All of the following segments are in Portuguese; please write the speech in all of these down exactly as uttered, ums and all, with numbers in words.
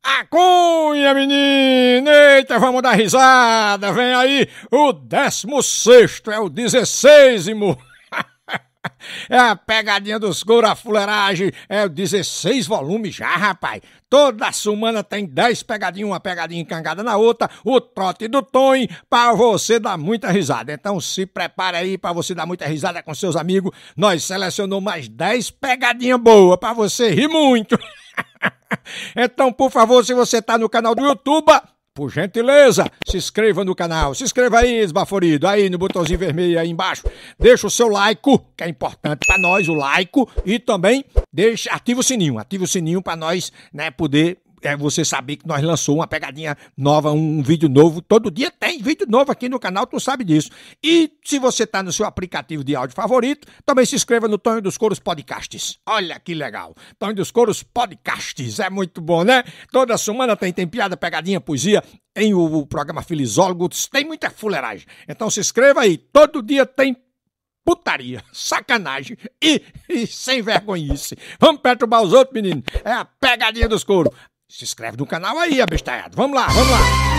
A cunha, menino! Eita, vamos dar risada! Vem aí o décimo sexto, é o dezesseisimo. É a pegadinha dos couro, a fuleiragem, é o dezesseis volumes já, rapaz. Toda semana tem dez pegadinhas, uma pegadinha encangada na outra, o trote do Tonho, pra você dar muita risada. Então se prepare aí pra você dar muita risada com seus amigos. Nós selecionamos mais dez pegadinhas boas pra você rir muito. Então, por favor, se você tá no canal do YouTube, por gentileza, se inscreva no canal. Se inscreva aí, esbaforido, aí no botãozinho vermelho aí embaixo. Deixa o seu like, que é importante pra nós, o like. E também deixa, ativa o sininho, ativa o sininho pra nós, né, poder... É você saber que nós lançou uma pegadinha nova, um vídeo novo. Todo dia tem vídeo novo aqui no canal, tu sabe disso. E se você tá no seu aplicativo de áudio favorito, também se inscreva no Tonho dos Couros Podcasts. Olha que legal. Tonho dos Couros Podcasts, é muito bom, né? Toda semana tem, tem piada, pegadinha, poesia, em o, o programa Filizólogos, tem muita fuleiragem. Então se inscreva aí, todo dia tem putaria, sacanagem e, e sem vergonhice. Vamos perturbar os outros, menino. É a pegadinha dos couros. Se inscreve no canal aí, abestalhado. Vamos lá, vamos lá.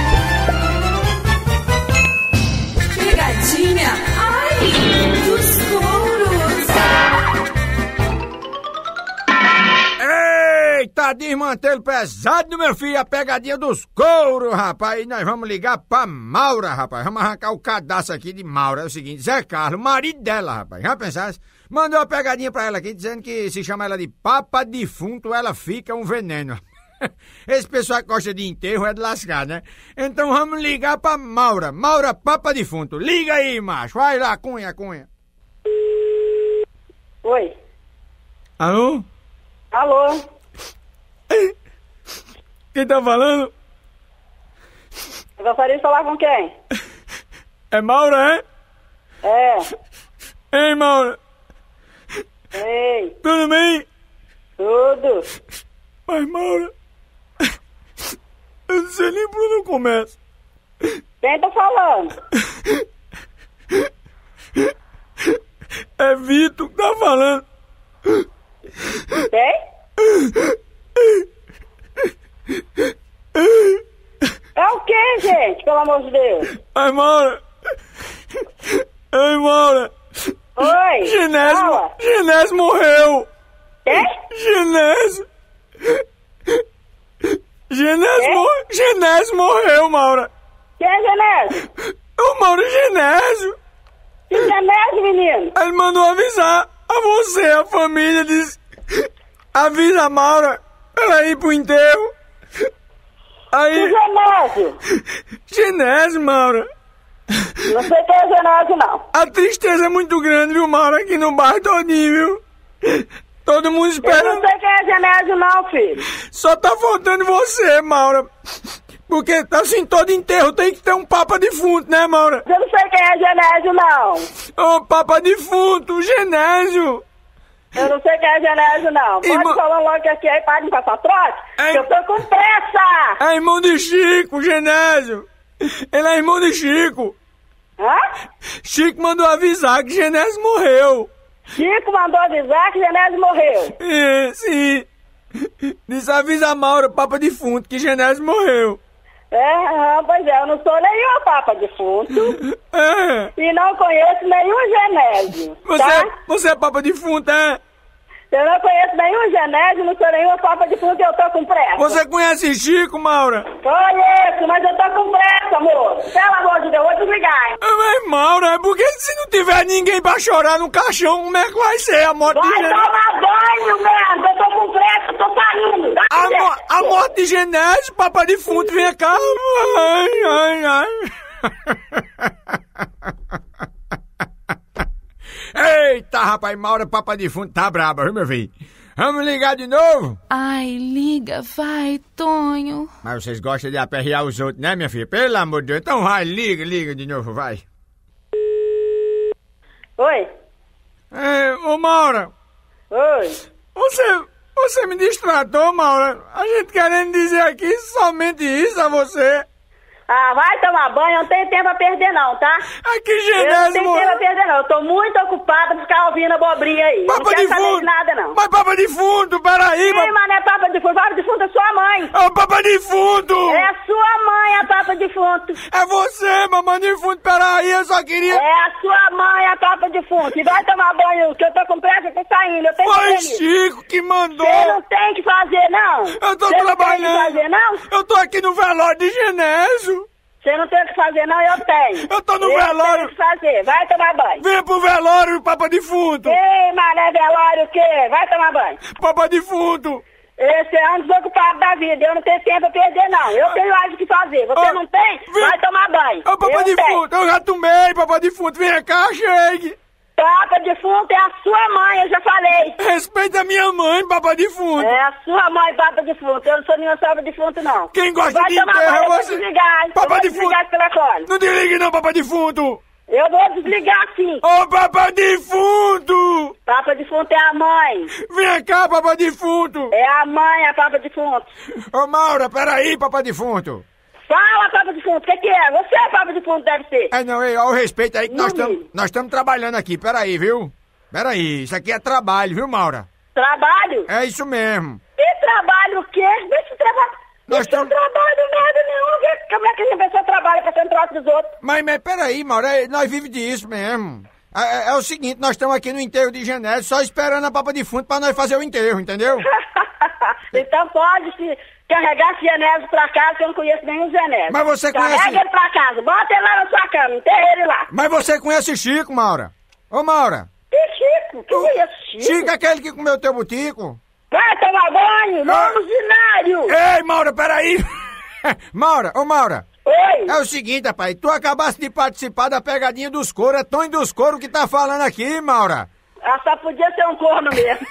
Pegadinha, ai, dos couros. Eita, desmantelo pesado, meu filho. A pegadinha dos couros, rapaz. E nós vamos ligar pra Maura, rapaz. Vamos arrancar o cadastro aqui de Maura. É o seguinte, Zé Carlos, marido dela, rapaz. Já pensasse? Mandou uma pegadinha pra ela aqui, dizendo que se chama ela de papa defunto, ela fica um veneno. Esse pessoal que gosta de enterro é de lascar, né? Então vamos ligar pra Maura. Maura, papa defunto. Liga aí, macho. Vai lá, cunha, cunha. Oi. Alô? Alô? Quem tá falando? Eu gostaria de falar com quem? É Maura, é? É. Ei, Maura. Ei. Tudo bem? Tudo. Mas, Maura, eu não sei nem por onde eu começo. Quem tá falando? É Vitor que tá falando. Quem? É o que, gente? Pelo amor de Deus. Ai, Maura. Ai, Maura. Oi. Genésio, Fala. Genésio morreu. Quem? Genésio. Genésio, É? mor... Genésio morreu, Maura. Quem é Genésio? O Mauro Genésio. Que Genésio, menino? Ele mandou avisar a você, a família, disse... Avisa a Maura pra ela ir pro enterro. Que Aí... Genésio? Genésio, Maura. Não sei quem é Genésio, não. A tristeza é muito grande, viu, Maura, aqui no bairro todinho, viu? Todo mundo Eu esperando. não sei quem é Genésio, não, filho. Só tá faltando você, Maura. Porque, assim, todo enterro tem que ter um papa defunto, né, Maura? Eu não sei quem é Genésio, não. Ô, papa defunto, Genésio. Eu não sei quem é Genésio, não. Pode Irmã- falar logo aqui aí, para de me passar trote, Ei. que eu tô com pressa. É irmão de Chico, Genésio. Ele é irmão de Chico. Hã? Chico mandou avisar que Genésio morreu. Chico mandou avisar que Genésio morreu. É, sim. Disse avisa a Maura, papa defunto, que Genésio morreu. É, ah, pois é, eu não sou nenhuma papa defunto É. e não conheço nenhum Genésio, Você, tá? você é papa defunto, é? Eu não conheço nenhum Genésio, não sou nenhuma papa defunto e eu tô com pressa. Você conhece Chico, Maura? Conheço, mas eu tô com pressa, amor. Pelo amor de Deus, vou desligar, hein? Ah, Mas, Maura, é porque se não tiver ninguém pra chorar no caixão, como é que vai ser a morte de Vai Genésio? tomar banho, merda, eu tô com pressa, eu tô saindo. Dá A, mo licença. a morte de Genésio, papa defunto, vem cá. Ai, ai, ai. Eita, rapaz, Maura, papa defunto, tá braba, viu, meu filho? Vamos ligar de novo? Ai, liga, vai, Tonho. Mas vocês gostam de aperrear os outros, né, minha filha? Pelo amor de Deus. Então vai, liga, liga de novo, vai. Oi, É, ô, Maura, oi. você, você me distratou, Maura. A gente querendo dizer aqui somente isso a você. Ah, vai tomar banho, eu não tenho tempo pra perder não, tá? Ai, que Eu não genésimo! tenho tempo pra perder não, eu tô muito ocupada por ficar ouvindo abobrinha aí. Eu não Papa quero de saber fundo! de nada não. Mas papa de fundo, peraí! Sim, mas não é papa de fundo, papa de fundo é sua mãe. É o papa de fundo! É a sua mãe a papa de fundo. É você, mamãe de fundo, peraí, eu só queria... É a sua mãe a papa de fundo. E vai tomar banho, que eu tô com pressa, eu tô saindo, eu tenho que Foi ir. Chico que mandou! Você não tem que fazer não. Eu tô Você não tem trabalhando! que fazer não. Eu tô aqui no velório de Genésio! Você não tem o que fazer não, eu tenho. Eu tô no eu velório. tenho que fazer, vai tomar banho. Venha pro velório, papa de fundo! Ei, mané velório o quê? Vai tomar banho. Papa de fundo! Esse é um desocupado da vida, eu não tenho tempo a perder não. Eu tenho algo que fazer, você Ah, não tem? vem- Vai tomar banho. Ô, papa eu de tenho. fundo, eu já tomei, papa de fundo, vem cá, chegue! Papa de fundo é a sua mãe, eu já falei. Respeita a minha mãe, papa de fundo! É a sua mãe, papa de fundo. Eu não sou nenhuma papa de fundo, não. Quem gosta Vai de tomar enterro banho, é eu vou você! desligar. Papa eu vou de desligar fundo. esse telefone. Não desligue não, papa de fundo! Eu vou desligar sim. Ô, papa de fundo! Papa de fundo é a mãe. Vem cá, papa de fundo! É a mãe, a papa de fundo. Ô, Maura, peraí, papa de fundo! Fala, papa de fundo, o que, que é? Você é papa de fundo, deve ser. É, não, ei, ó, o respeito aí que nós Não, estamos menino. nós estamos trabalhando aqui, peraí, viu? Peraí, isso aqui é trabalho, viu, Maura? Trabalho? É isso mesmo. E trabalho o quê? Deixa eu trabalhar. Nós Isso não estamos- trabalho nada nenhum. Vê Como é que a pessoa trabalha pra ser um troço dos outros? Mas, mas peraí, Maura, é- nós vivemos disso mesmo. É, é- é o seguinte, nós estamos aqui no enterro de Genésio só esperando a papa de fundo pra nós fazer o enterro, entendeu? Então pode se carregar Genésio pra casa, que eu não conheço nenhum Genésio. Mas você Carrega conhece- ele pra casa, bota ele lá na sua cama, enterra ele lá. Mas você conhece Chico, Maura? Ô, Maura, Que Chico? Que conheço Chico? Chico é aquele que comeu teu butico? Vai tomar banho, Ah. no usinário. Ei, Maura, peraí! Maura, ô, Maura, Oi. é o seguinte, rapaz, tu acabaste de participar da pegadinha dos coros, é Tonho dos Coros que tá falando aqui, Maura. Ah, só podia ser um corno mesmo.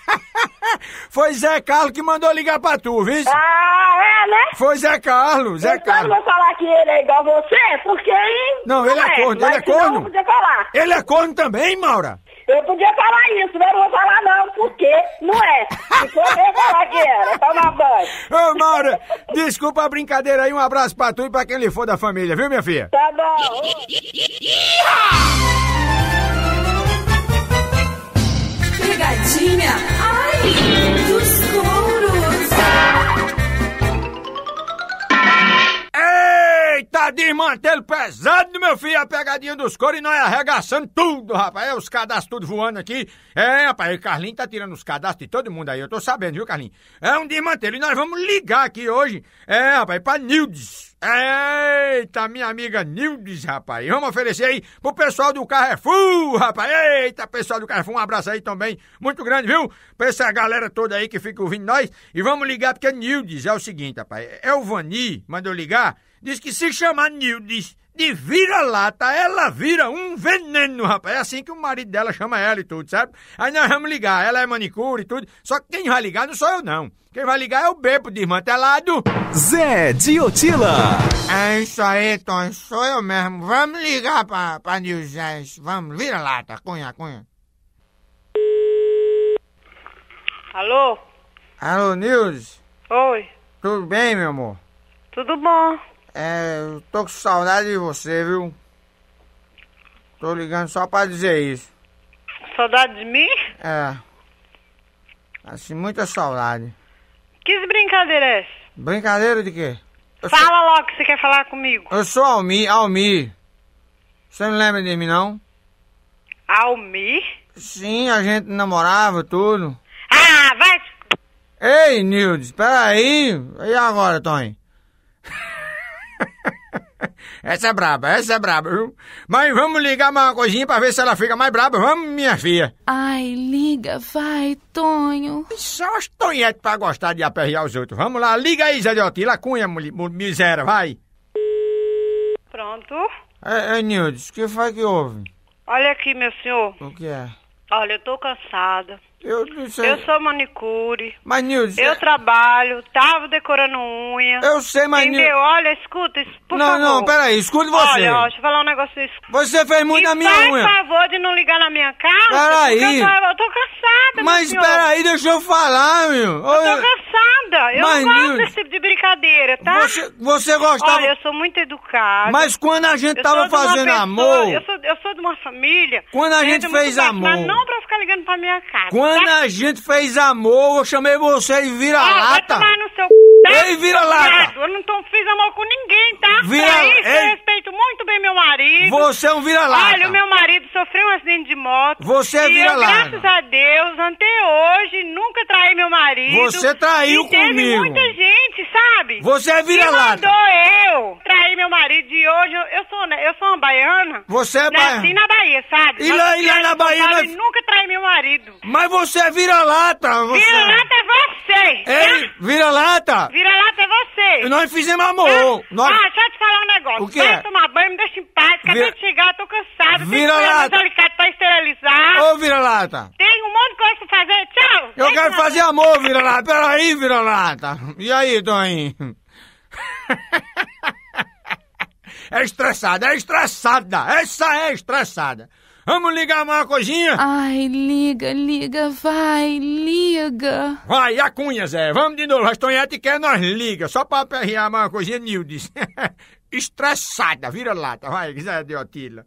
Foi Zé Carlos que mandou ligar pra tu, viu? Ah, é, né? Foi Zé Carlos, Zé Então eu não Carlos. vou falar que ele é igual você, porque aí... Não, ele é corno, mas ele é senão corno. Eu podia falar. Ele é corno também, Maura? Eu podia falar isso, mas eu não vou falar não, porque não é. Se for, eu ia falar que era, tomar banho. Ô, Maura, desculpa a brincadeira aí, um abraço pra tu e pra quem lhe for da família, viu, minha filha? Tá bom. Pegadinha, ai, dos couros. Eita, desmantelo pesado, meu filho, a pegadinha dos coros e nós arregaçando tudo, rapaz. É, os cadastros tudo voando aqui. É, rapaz, o Carlinhos tá tirando os cadastros de todo mundo aí, eu tô sabendo, viu, Carlinhos? É um desmantelo e nós vamos ligar aqui hoje, é, rapaz, pra Nildes. Eita, minha amiga Nildes, rapaz. Vamos oferecer aí pro pessoal do Carrefour, rapaz. Eita, pessoal do Carrefour, um abraço aí também, muito grande, viu? Pra essa galera toda aí que fica ouvindo nós. E vamos ligar porque Nildes é o seguinte, rapaz. É o Vani, mandou ligar. Diz que se chamar Nildes de vira-lata, ela vira um veneno, rapaz. É assim que o marido dela chama ela e tudo, sabe? Aí nós vamos ligar, ela é manicure e tudo. Só que quem vai ligar não sou eu, não. Quem vai ligar é o bebo desmantelado. Zé Diotila. É isso aí, Tom, sou eu mesmo. Vamos ligar pra, pra Nildes. Vamos, vira-lata, cunha, cunha. Alô? Alô, Nildes? Oi. Tudo bem, meu amor? Tudo bom? É, eu tô com saudade de você, viu? Tô ligando só pra dizer isso. Saudade de mim? É. Assim, muita saudade. Que brincadeira é essa? Brincadeira de quê? Eu sou, Fala logo que você quer falar comigo. eu sou Almir, Almir. Você não lembra de mim, não? Almir? Sim, a gente namorava, tudo. Ah, vai... Ei, Nildes, peraí. E agora, Tony? Essa é braba, essa é braba, viu? Mas vamos ligar mais uma coisinha pra ver se ela fica mais braba. Vamos, minha filha. Ai, liga, vai, Tonho. Só os tonhetes pra gostar de aperrear os outros. Vamos lá, liga aí, Zé de Otila, cunha, muli- mu- miséria, vai. Pronto. Ei, ei, Nildes, o que foi que houve? Olha aqui, meu senhor. O que é? Olha, eu tô cansada. Eu não sei. Eu sou manicure. Mas, Nildes... Eu trabalho, tava decorando unha. Eu sei, mas... Entendeu? Olha, escuta, por não, favor. Não, não, peraí, escute você. Olha, ó, deixa eu falar um negócio desse. Você fez muito e na minha faz unha. Faz favor de não ligar na minha casa. Peraí. Eu tô, eu tô cansada, Mas meu senhor. peraí, deixa eu falar, meu. Eu tô cansada. Eu mas, não gosto Nildes, desse tipo de brincadeira, tá? Você, você gostava... Olha, eu sou muito educada. Mas quando a gente eu tava fazendo pessoa, amor... Eu sou, eu sou de uma família... Quando a gente fez amor... Mas não pra ficar ligando pra minha casa, Quando tá? a gente fez amor, eu chamei você de vira-lata. Ah, vai tomar no seu c... tá? Ei, vira-lata! Eu não tô, fiz amor com ninguém, tá? Vira... Pra isso, Ei. eu respeito muito bem meu marido. Você é um vira-lata. Olha, o meu marido sofreu um acidente de moto. Você é e vira-lata. eu, graças a Deus, até hoje, nunca traí meu marido. Você traiu e teve comigo. muita gente, sabe? Você é vira-lata. Que mandou eu trair meu marido. E hoje, eu, eu, sou, né, eu sou uma baiana. Você é Nasci baiana. na Bahia, sabe? E lá- e lá na Bahia, Sabe, nós- nunca traí meu marido. Mas você é vira-lata. Você... Vira-lata é você. Ei, tá? vira-lata. Vira-lata é você. Nós fizemos amor. Ah, Nós... ah, deixa eu te falar um negócio. O que Vai é? tomar banho, me deixa em paz. Acabei Vira- de chegar, tô cansado. Vira-lata. Tem alicate pra esterilizar. Ô, vira-lata. Tem um monte de coisa pra fazer. Tchau. Eu Deixa quero eu- fazer amor, vira-lata. Peraí, vira-lata. E aí, Toninho? É estressada, é estressada. Essa é estressada. Vamos ligar mais uma coisinha? Ai, liga, liga, vai, liga. Vai, a cunha, Zé. Vamos de novo. As Tonhete quer, nós liga. Só pra aperrear mais uma coisinha, Nildes. Estressada, vira-lata. Vai, Zé de Otila.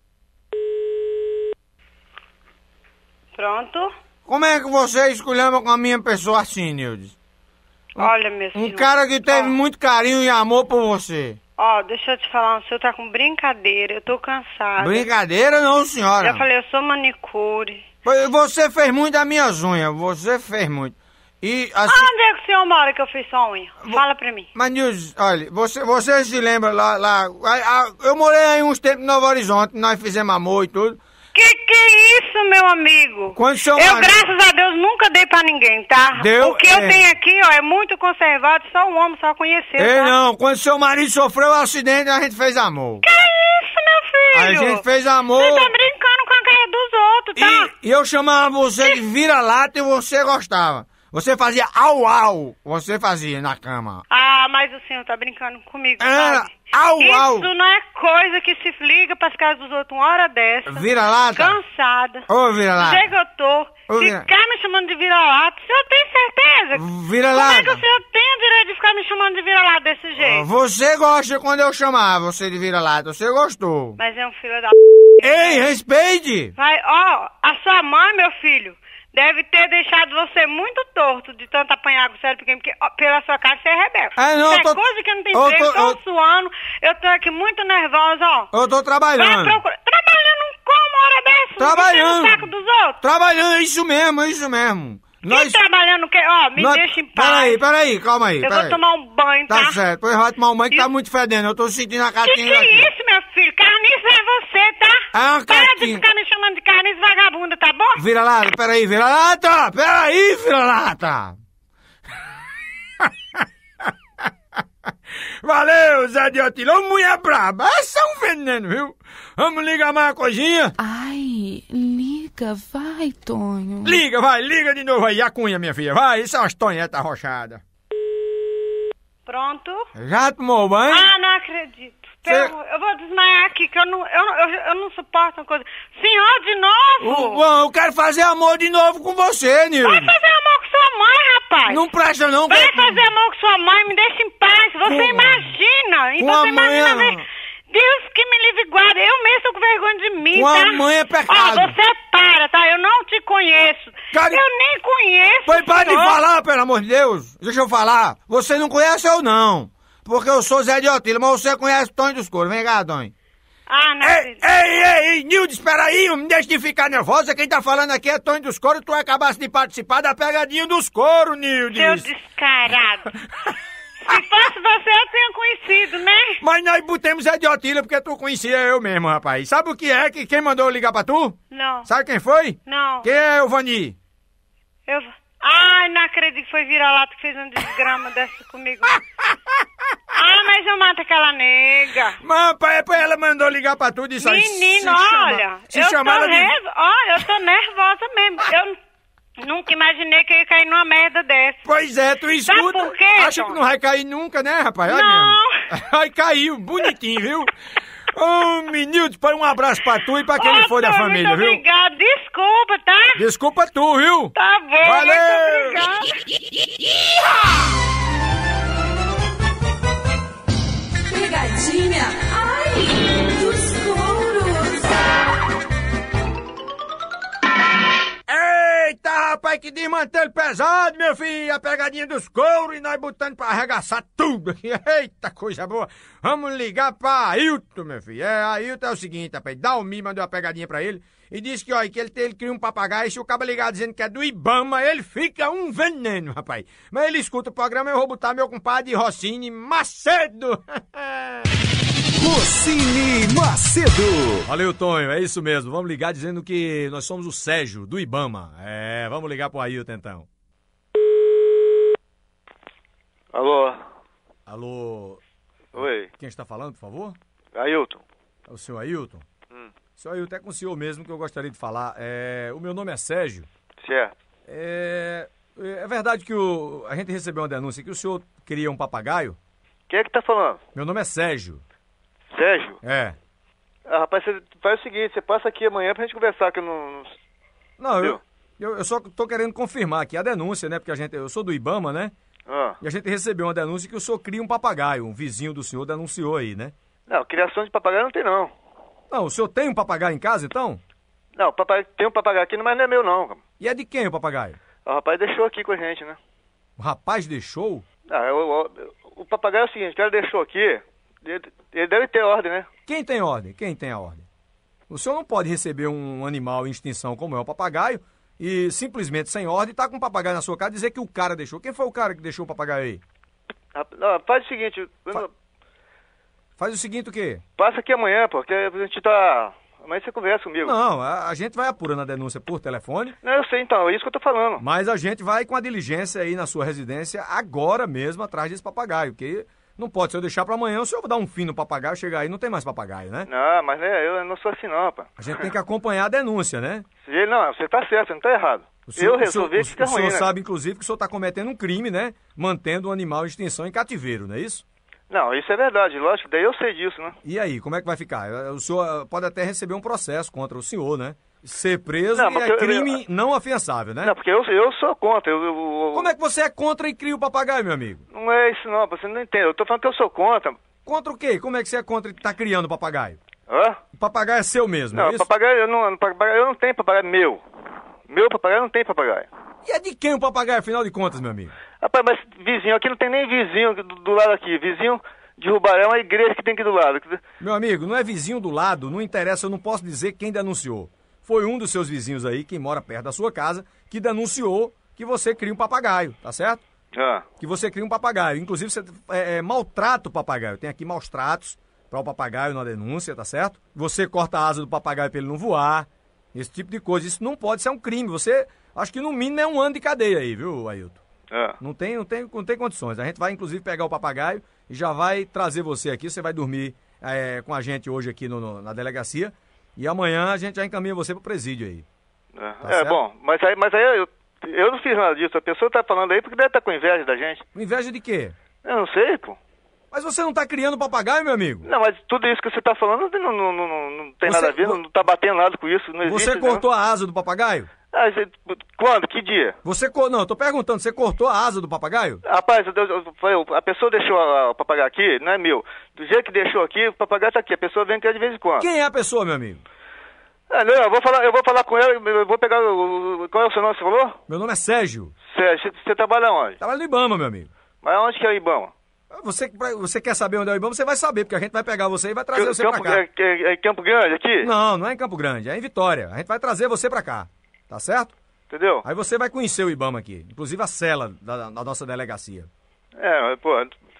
Pronto. Como é que você escolheu com a minha pessoa assim, Nildes? Olha, meu Um senhor. cara que teve Ó. muito carinho e amor por você. Ó, deixa eu te falar, o senhor tá com brincadeira, eu tô cansada. Brincadeira não, senhora. Já falei, eu sou manicure. Pois Você fez muito das minhas unhas, você fez muito. E assim... Onde é que o senhor mora que eu fiz sua unha? Fala pra mim. Mas, Nildes, olha, você, você se lembra lá... lá a- a- eu morei aí uns tempos em Novo Horizonte, nós fizemos amor e tudo. Que que é isso, meu amigo? Quando seu Eu, marido- graças a Deus, nunca dei pra ninguém, tá? Deu, O que eu é. tenho aqui, ó, é muito conservado, só um homem só conhecer, Ei, tá? não, quando seu marido sofreu um acidente, a gente fez amor. Que isso, meu A filho? gente fez amor. Você tá brincando com a cara dos outros, tá? E, e eu chamava você de vira-lata e você gostava. Você fazia au-au, você fazia na cama. Ah, mas o senhor tá brincando comigo, Era sabe? au-au. Isso não é coisa que se liga pras casas dos outros uma hora dessa. Vira-lata? Cansada. Ô, Do vira-lata. jeito que eu tô. Ô, vira- Ficar me chamando de vira-lata, o senhor tem certeza? Vira-lata. Como é que o senhor tem o direito de ficar me chamando de vira-lata desse jeito? Você gosta quando eu chamava você de vira-lata, você gostou. Mas é um filho da... Ei, respeite. Vai, ó, a sua mãe, meu filho, deve ter deixado você muito torto de tanto apanhar com o cérebro pequeno, porque ó, pela sua cara você é rebelde. Ah, não, Isso eu tô- é coisa que eu não tenho eu emprego, tô- tô eu- suando, eu tô aqui muito nervosa, ó. Eu tô Vai trabalhando. procurar. Trabalhando como hora dessa? Trabalhando. Você no saco dos outros? Trabalhando, é isso mesmo, é isso mesmo. Quem trabalhando o quê? Ó, me nós- deixa em paz. Peraí, peraí, calma aí. Eu peraí. vou tomar um banho, tá? Tá certo, pois vai tomar um banho que E- tá muito fedendo. Eu tô sentindo a Que catinha que é aqui. isso, meu filho? Carniça é você, tá? É uma Para de catinha. ficar me chamando de carniça vagabunda, tá bom? Vira-lata, peraí, vira-lata! Peraí, vira-lata! Valeu, Zé de Otila. Ô, mulher braba. Essa é um veneno, viu? Vamos ligar mais uma coisinha? Ai, liga, vai, Tonho. Liga, vai, liga de novo aí. A cunha, minha filha. Vai, isso é umas tonhetas arrochadas. Pronto. Já tomou banho? Ah, não acredito. Pelo- Eu vou desmaiar aqui, que eu não, eu, não- eu, eu não suporto uma coisa. Senhor, de novo? O- Bom, eu quero fazer amor de novo com você, Nildo. Vai fazer amor com sua mãe, rapaz. Não presta não. Vai que- fazer amor com sua mãe, me deixa em paz. Você Com- imagina. E com a você imagina mãe- ver. Deus que me livre e guarda. Eu mesmo tô com vergonha de mim, Com a tá? mãe é pecado. Ó, você para, tá? Eu não te conheço. Cara- Eu nem conheço. Pois para de senhor. falar, pelo amor de Deus. Deixa eu falar. Você não conhece eu não. Porque eu sou Zé de Otila, mas você conhece Tonho dos Couros. Vem cá, Tonho. Ah, não Ei, acredito. ei, ei, ei, Nilde, espera aí, não me deixe de ficar nervosa. Quem tá falando aqui é Tonho dos Couros. Tu acabaste de participar da pegadinha dos coros, Nilde. Seu descarado. Se fosse você, eu tinha conhecido, né? Mas nós botemos Zé de Otila porque tu conhecia eu mesmo, rapaz. Sabe o que é? Que quem mandou eu ligar pra tu? Não. Sabe quem foi? Não. Quem é o Vani? Eu... Ai, não acredito que foi vira-lata que fez um desgrama dessa comigo. Ah, mas eu mato aquela nega. Mas, pai, pai, ela mandou ligar pra tu e disse... Menino, se chama- olha, se eu chama tô ela de- nervosa. Ó, eu tô nervosa mesmo. Eu... Nunca imaginei que eu ia cair numa merda dessa. Pois é, tu escuta. por quê, Acha Tom? que não vai cair nunca, né, rapaz? Olha Não. mesmo. Aí caiu, bonitinho, viu? Ô, Menildo, põe um abraço pra tu e pra quem Ô, for da Tom, família, muito viu? obrigado. Desculpa, tá? Desculpa tu, viu? Tá bom, Valeu. muito obrigada. Pegadinha. Ai, dos touros. Eita, rapaz, que desmantelho pesado, meu filho. A pegadinha dos couros e nós botando pra arregaçar tudo aqui. Eita, coisa boa. Vamos ligar pra Ailton, meu filho. É, Ailton é o seguinte, rapaz. Dalmi mandou uma pegadinha pra ele e disse que, ó, que ele, ele cria um papagaio e se o cabo ligar dizendo que é do Ibama, ele fica um veneno, rapaz. Mas ele escuta o programa e eu vou botar meu compadre Rossini Macedo. Rossini Macedo. Valeu, Tonho, é isso mesmo. Vamos ligar dizendo que nós somos o Sérgio, do Ibama. É, vamos ligar pro Ailton, então. Alô? Alô, Oi, quem está falando, por favor? Ailton. É o senhor Ailton? Hum. Senhor Ailton, é com o senhor mesmo que eu gostaria de falar. É, o meu nome é Sérgio. Certo. É, é verdade que o, a gente recebeu uma denúncia que o senhor queria um papagaio? Quem é que tá falando? Meu nome é Sérgio. Sérgio? É. Ah, rapaz, você faz o seguinte, você passa aqui amanhã pra gente conversar, que eu não... Não, eu, Viu? eu, eu só tô querendo confirmar aqui a denúncia, né? Porque a gente, eu sou do Ibama, né? Ah. E a gente recebeu uma denúncia que o senhor cria um papagaio. Um vizinho do senhor denunciou aí, né? Não, criação de papagaio não tem, não. Não, o senhor tem um papagaio em casa, então? Não, papai, tem um papagaio aqui, mas não é meu, não. cara. E é de quem o papagaio? O rapaz deixou aqui com a gente, né? O rapaz deixou? Ah, eu, eu- o papagaio é o seguinte, o cara deixou aqui, ele, ele deve ter ordem, né? Quem tem ordem? Quem tem a ordem? O senhor não pode receber um animal em extinção como é o papagaio e simplesmente sem ordem estar com o papagaio na sua casa e dizer que o cara deixou. Quem foi o cara que deixou o papagaio aí? Rap- Não, faz o seguinte, eu Fa- não- Faz o seguinte o quê? passa aqui amanhã, pô, porque a gente tá... Amanhã você conversa comigo. Não, a, a gente vai apurando a denúncia por telefone, Não, eu sei então, é isso que eu tô falando. mas a gente vai com a diligência aí na sua residência agora mesmo atrás desse papagaio, porque não pode, se eu deixar pra amanhã, o senhor vai dar um fim no papagaio, chegar aí não tem mais papagaio, né? Não, mas né, eu não sou assim não, pá. A gente tem que acompanhar a denúncia, né? Ele- Não, você tá certo, você não tá errado. O senhor, eu resolvi o que senhor, fica o senhor ruim, né? sabe, inclusive, que o senhor está cometendo um crime, né? Mantendo o animal em extinção em cativeiro, não é isso? Não, isso é verdade, lógico, daí eu sei disso, né? E aí, como é que vai ficar? O senhor eh, pode até receber um processo contra o senhor, né? Ser preso Não, e porque é eu- crime não afiançável, né? Não, porque eu, eu sou contra, eu, eu- Como é que você é contra e cria o papagaio, meu amigo? Não é isso não, você não entende, eu tô falando que eu sou contra. Contra o quê? Como é que você é contra e tá criando o papagaio? Hã? O papagaio é seu mesmo, não, Não, é isso? papagaio, eu não, papagaio, eu não tenho papagaio meu. Meu papagaio não tem papagaio. E é de quem o papagaio, afinal de contas, meu amigo? Rapaz, mas vizinho, aqui não tem nem vizinho do, do lado aqui, vizinho de Rubaré é uma igreja que tem aqui do lado. Meu amigo, não é vizinho do lado, não interessa, eu não posso dizer quem denunciou. Foi um dos seus vizinhos aí, que mora perto da sua casa, que denunciou que você cria um papagaio, tá certo? Ah, Que você cria um papagaio. Inclusive, você é, é, maltrata o papagaio. Tem aqui maus tratos para o papagaio na denúncia, tá certo? Você corta a asa do papagaio para ele não voar, esse tipo de coisa. Isso não pode ser um crime. Você, acho que no mínimo é um ano de cadeia aí, viu, Ailton? ah. Não tem, não tem, não tem condições. A gente vai, inclusive, pegar o papagaio e já vai trazer você aqui. Você vai dormir é, com a gente hoje aqui no, no- na delegacia. E amanhã a gente já encaminha você pro presídio aí. É, Tá é certo? bom, mas aí, mas aí eu, eu não fiz nada disso. A pessoa tá falando aí porque deve estar com inveja da gente. Inveja de quê? Eu não sei, pô. Mas você não tá criando papagaio, meu amigo? Não, mas tudo isso que você tá falando não, não, não, não, não tem Você- nada a ver, não, não tá batendo nada com isso. Não existe, Você não. cortou a asa do papagaio? Ah, você- quando? Que dia? Você co... Não, eu tô perguntando, você cortou a asa do papagaio? Rapaz, eu- eu- eu- a pessoa deixou a- o papagaio aqui, não é meu. Do jeito que deixou aqui, o papagaio tá aqui. A pessoa vem aqui de vez em quando. Quem é a pessoa, meu amigo? Ah, não, eu vou falar, eu vou falar com ela, eu vou pegar o... o- Qual é o seu nome, você falou? Meu nome é Sérgio. Sérgio, você, você trabalha onde? Trabalho no Ibama, meu amigo. Mas onde que é o Ibama? Você, você quer saber onde é o Ibama? Você vai saber, porque a gente vai pegar você e vai trazer você Campo, pra cá. é, é- é Campo Grande aqui? Não, não é em Campo Grande, é em Vitória. A gente vai trazer você pra cá, tá certo? Entendeu? Aí você vai conhecer o Ibama aqui, inclusive a cela da, da nossa delegacia. É, pô,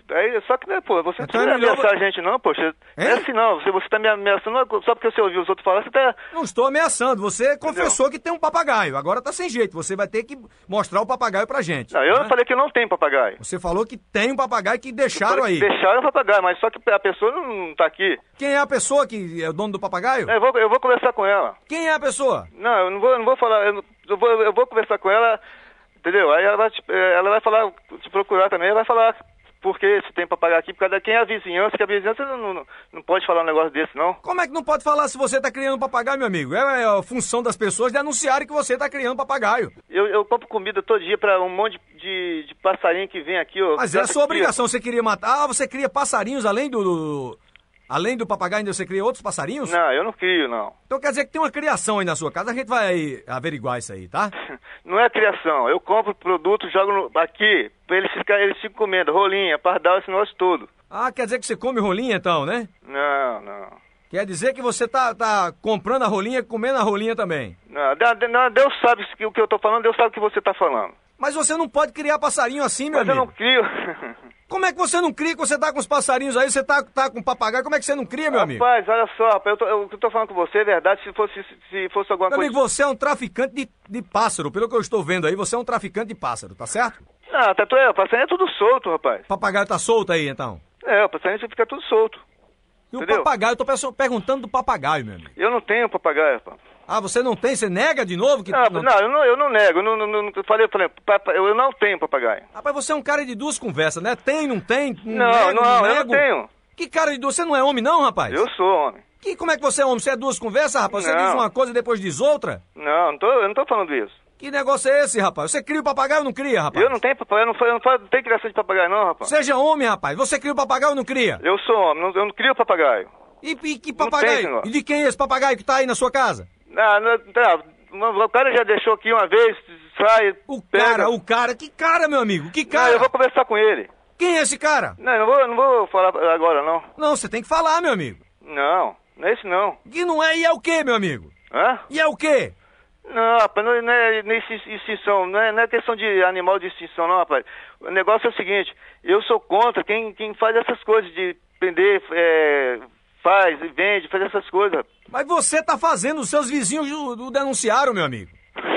Aí, só que, né, pô, você Então não é precisa melhor ameaçar a gente, não, poxa. Não é assim, não. Você, você tá me ameaçando só porque você ouviu os outros falar, você tá... Não estou ameaçando, você confessou que tem um papagaio, agora tá sem jeito, você vai ter que mostrar o papagaio pra gente. Não, eu né? não falei que eu não tenho papagaio. Você falou que tem um papagaio que deixaram Falei aí. que deixaram o papagaio, mas só que a pessoa não tá aqui. Quem é a pessoa que é o dono do papagaio? Eu vou, eu vou conversar com ela. Quem é a pessoa? Não, eu não vou, eu não vou falar, eu, não- eu vou, eu vou conversar com ela, entendeu? Aí ela vai, te, ela vai falar, te procurar também, ela vai falar por que se tem papagaio aqui, por causa de quem é a vizinhança, que a vizinhança não, não, não pode falar um negócio desse, não. Como é que não pode falar se você tá criando papagaio, meu amigo? É, é a função das pessoas de anunciarem que você tá criando papagaio. Eu, eu compro comida todo dia pra um monte de, de passarinho que vem aqui, ó. Mas é a sua Aqui, ó. obrigação, você queria matar... Ah, você cria passarinhos além do... do- Além do papagaio, ainda você cria outros passarinhos? Não, eu não crio, não. Então quer dizer que tem uma criação aí na sua casa, a gente vai averiguar isso aí, tá? Não é criação, eu compro produto, jogo no, aqui, pra eles ficarem, eles ficam comendo, rolinha, pardal, esse negócio todo. Ah, quer dizer que você come rolinha então, né? Não, não. Quer dizer que você tá, tá comprando a rolinha e comendo a rolinha também. Não, de- não, Deus sabe o que eu tô falando, Deus sabe o que você tá falando. Mas você não pode criar passarinho assim, meu Mas eu amigo. não crio. Como é que você não cria? Que você tá com os passarinhos aí, você tá, tá com papagaio, como é que você não cria, meu amigo? Rapaz, olha só, rapaz, eu tô, eu, o que eu tô falando com você é verdade, se fosse, se fosse alguma Meu coisa... amigo, você é um traficante de, de pássaro. Pelo que eu estou vendo aí, você é um traficante de pássaro, tá certo? Não, tá, tu é, o passarinho é tudo solto, rapaz. O papagaio tá solto aí, então. É, o passarinho fica tudo solto. E o Entendeu? papagaio, eu tô perso- perguntando do papagaio, meu amigo. Eu não tenho papagaio, rapaz. Ah, você não tem? Você nega de novo? Que Não, não, eu não, eu não nego, eu não, não, não- eu falei, eu falei, papa- eu não tenho papagaio. Rapaz, você é um cara de duas conversas, né? Tem, não tem? Não, nego, não, eu nego. não tenho. Que cara de duas? Você não é homem não, rapaz? Eu sou homem. Que, como é que você é homem? Você é duas conversas, rapaz? Você Não. diz uma coisa e depois diz outra? Não, não tô, eu não tô falando isso. Que negócio é esse, rapaz? Você cria o papagaio ou não cria, rapaz? Eu não tenho papagaio, eu não, fa- eu não, fa- não tenho criação de papagaio não, rapaz. Seja homem, rapaz. Você cria o papagaio ou não cria? Eu sou homem, não- eu não crio papagaio. E, e que Não tem, papagaio? senhor. E de quem é esse papagaio que tá aí na sua casa? Ah, não, tá, o cara já deixou aqui uma vez, sai, O pega. cara, o cara. Que cara, meu amigo? Que Não, cara? eu vou conversar com ele. Quem é esse cara? Não, eu não vou, eu não vou falar agora, não. Não, você tem que falar, meu amigo. Não, não é isso não. Que não é e é o quê, meu amigo? Hã? E é o quê? Não, rapaz, não, é- não é nem extin- extinção, não é, não é questão de animal de extinção, não, rapaz. O negócio é o seguinte, eu sou contra quem, quem faz essas coisas de prender, é, faz e vende, faz essas coisas. Mas você tá fazendo, os seus vizinhos o, o denunciaram, meu amigo.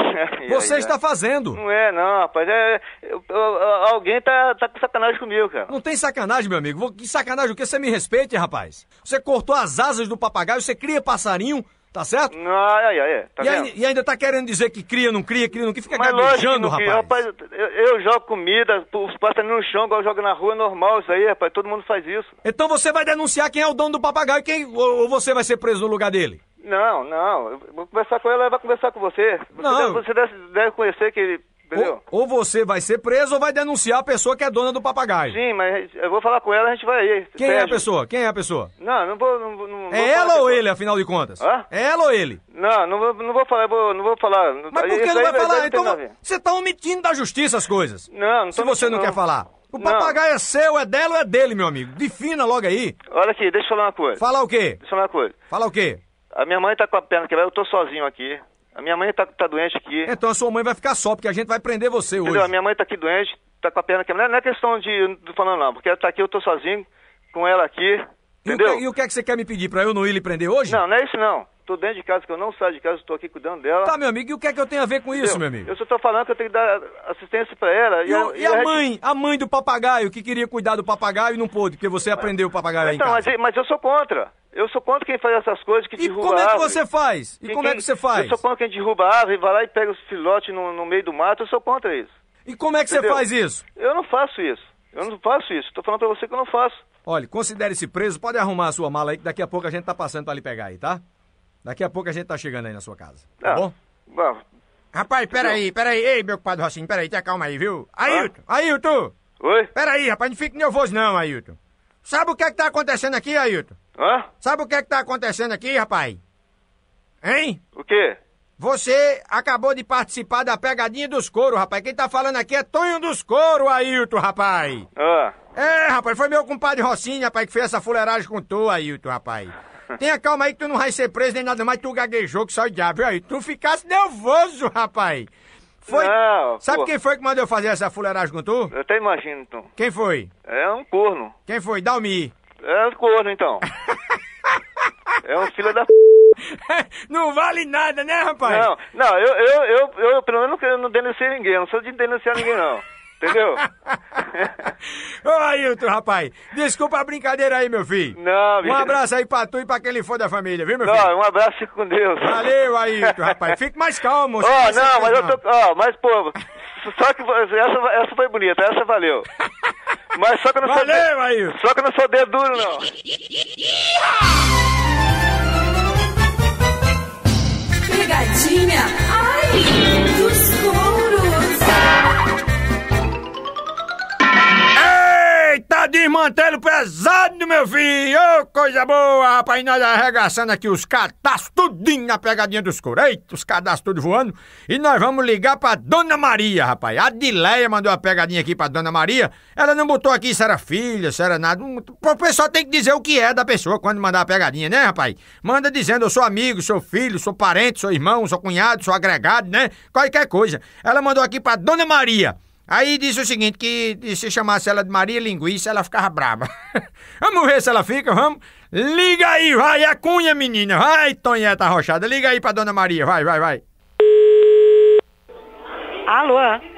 E Você aí, está né? fazendo. Não é, não, rapaz. É, eu- eu- alguém tá, tá com sacanagem comigo, cara. Não tem sacanagem, meu amigo. Vou- Que sacanagem o quê? Você me respeite, rapaz. Você cortou as asas do papagaio, você cria passarinho, tá certo? Não, ai, ai, ai, tá e, vendo? aí- e ainda tá querendo dizer que cria, não cria, cria, não cria. Fica Mas lógico que gaguejando, não cria. rapaz. Rapaz, eu, eu jogo comida, os passarinhos no chão, igual eu jogo na rua, normal isso aí, rapaz. Todo mundo faz isso. Então você vai denunciar quem é o dono do papagaio, quem, ou, ou você vai ser preso no lugar dele? Não, não. Eu vou conversar com ela, ela vai conversar com você. Você, Não. deve, você deve, deve conhecer que ele... Entendeu? Ou, ou você vai ser preso ou vai denunciar a pessoa que é dona do papagaio. Sim, mas eu vou falar com ela, a gente vai aí. Quem é a Sérgio. pessoa? Quem é a pessoa? Não, não vou... Não, vou- não vou É falar ela que- ou ele, afinal de contas? Hã? É ela ou ele? Não, não vou, não vou falar, eu vou, não vou falar. Mas por que Isso não aí vai falar? deve ter Então nada a ver. você tá omitindo da justiça as coisas. Não, não Se tô você não, mentindo, quer falar. O Não. papagaio é seu, é dela ou é dele, meu amigo? Defina logo aí. Olha aqui, deixa eu falar uma coisa. Fala o quê? Deixa eu falar uma coisa. Fala o quê? A minha mãe tá com a perna quebrada, eu tô sozinho aqui. A minha mãe tá, tá doente aqui. Então a sua mãe vai ficar só, porque a gente vai prender você Entendeu? A hoje. minha mãe tá aqui doente, tá com a perna quebrada. Não é questão de... Tô falando não, porque ela tá aqui, eu tô sozinho com ela aqui. E o, Entendeu? que, e o que é que você quer me pedir? Pra eu não ir lhe prender hoje? Não, não é isso não. Tô dentro de casa, que eu não saio de casa, tô aqui cuidando dela. Tá, meu amigo, e o que é que eu tenho a ver com isso, Entendeu? meu amigo? Eu só tô falando que eu tenho que dar assistência pra ela. E, o- e a gente- mãe, a mãe do papagaio, que queria cuidar do papagaio e não pôde, porque você aprendeu o papagaio aí em Então, casa. mas, mas eu sou contra. Eu sou contra quem faz essas coisas, que E derruba como é que árvore. você faz? E Quem- como é quem- que você faz? Eu sou contra quem derruba a árvore, vai lá e pega os filhotes no, no meio do mato, eu sou contra isso. E como é que você Entendeu? faz isso? Eu não faço isso. Eu não faço isso. Tô falando pra você que eu não faço. Olha, considere-se preso, pode arrumar a sua mala aí, que daqui a pouco a gente tá passando pra lhe pegar aí, tá? Daqui a pouco a gente tá chegando aí na sua casa, tá Ah, bom? bom, Rapaz, peraí, peraí. Ei, meu compadre Rocinho, peraí, te acalma aí, viu? Ailton, Ailton! Oi? Peraí, rapaz, não fique nervoso não, Ailton. Sabe o que é que tá acontecendo aqui, Ailton? Hã? Sabe o que é que tá acontecendo aqui, rapaz? Hein? O quê? Você acabou de participar da pegadinha dos couro, rapaz. Quem tá falando aqui é Tonho dos Couro, Ailton, rapaz. Ah, É, rapaz, foi meu compadre Rocinho, rapaz, que fez essa fuleiragem com tu, Ailton, rapaz. Tenha calma aí que tu não vai ser preso nem nada mais, tu gaguejou que só o diabo, viu, Ailton? Tu ficasse nervoso, rapaz. Foi... Não, Sabe pô. quem foi que mandou fazer essa fuleiragem com tu? Eu até imagino, então. Quem foi? É um corno. Quem foi? Dalmi. É um corno, então. É um filho da... Não vale nada, né, rapaz? Não, não, eu, eu, eu, eu pelo menos eu não denunciei ninguém, eu não sou de denunciar ninguém, não. Entendeu? Ô, Ailton, rapaz, desculpa a brincadeira aí, meu filho. Não, Um bicho. abraço aí pra tu e pra quem for da família, viu, meu filho? Não, um abraço, fique com Deus. Valeu, Ailton, rapaz. Fique mais calmo. Ó, sem não, certeza, mas eu tô... Ó, mas, pô, só que essa, essa foi bonita, essa valeu. Mas só que eu não sou... Valeu, Ailton. Só que eu não sou dedo duro, não. Pegadinha, ai, dos touros. Eita, desmantelo pesado, meu filho! Ô, coisa boa, rapaz! Nós arregaçando aqui os cadastros tudinho na pegadinha dos couros. Eita, os cadastros tudo voando. E nós vamos ligar pra Dona Maria, rapaz. A Dileia mandou a pegadinha aqui pra Dona Maria. Ela não botou aqui se era filha, se era nada. O pessoal tem que dizer o que é da pessoa quando mandar a pegadinha, né, rapaz? Manda dizendo, eu sou amigo, sou filho, sou parente, sou irmão, sou cunhado, sou agregado, né? Qualquer coisa. Ela mandou aqui pra Dona Maria. Aí disse o seguinte, que se chamasse ela de Maria Linguiça, ela ficava braba. Vamos ver se ela fica, vamos? Liga aí, vai, a cunha, menina. Vai, Tonheta Rochada, liga aí pra Dona Maria, vai, vai, vai. Alô?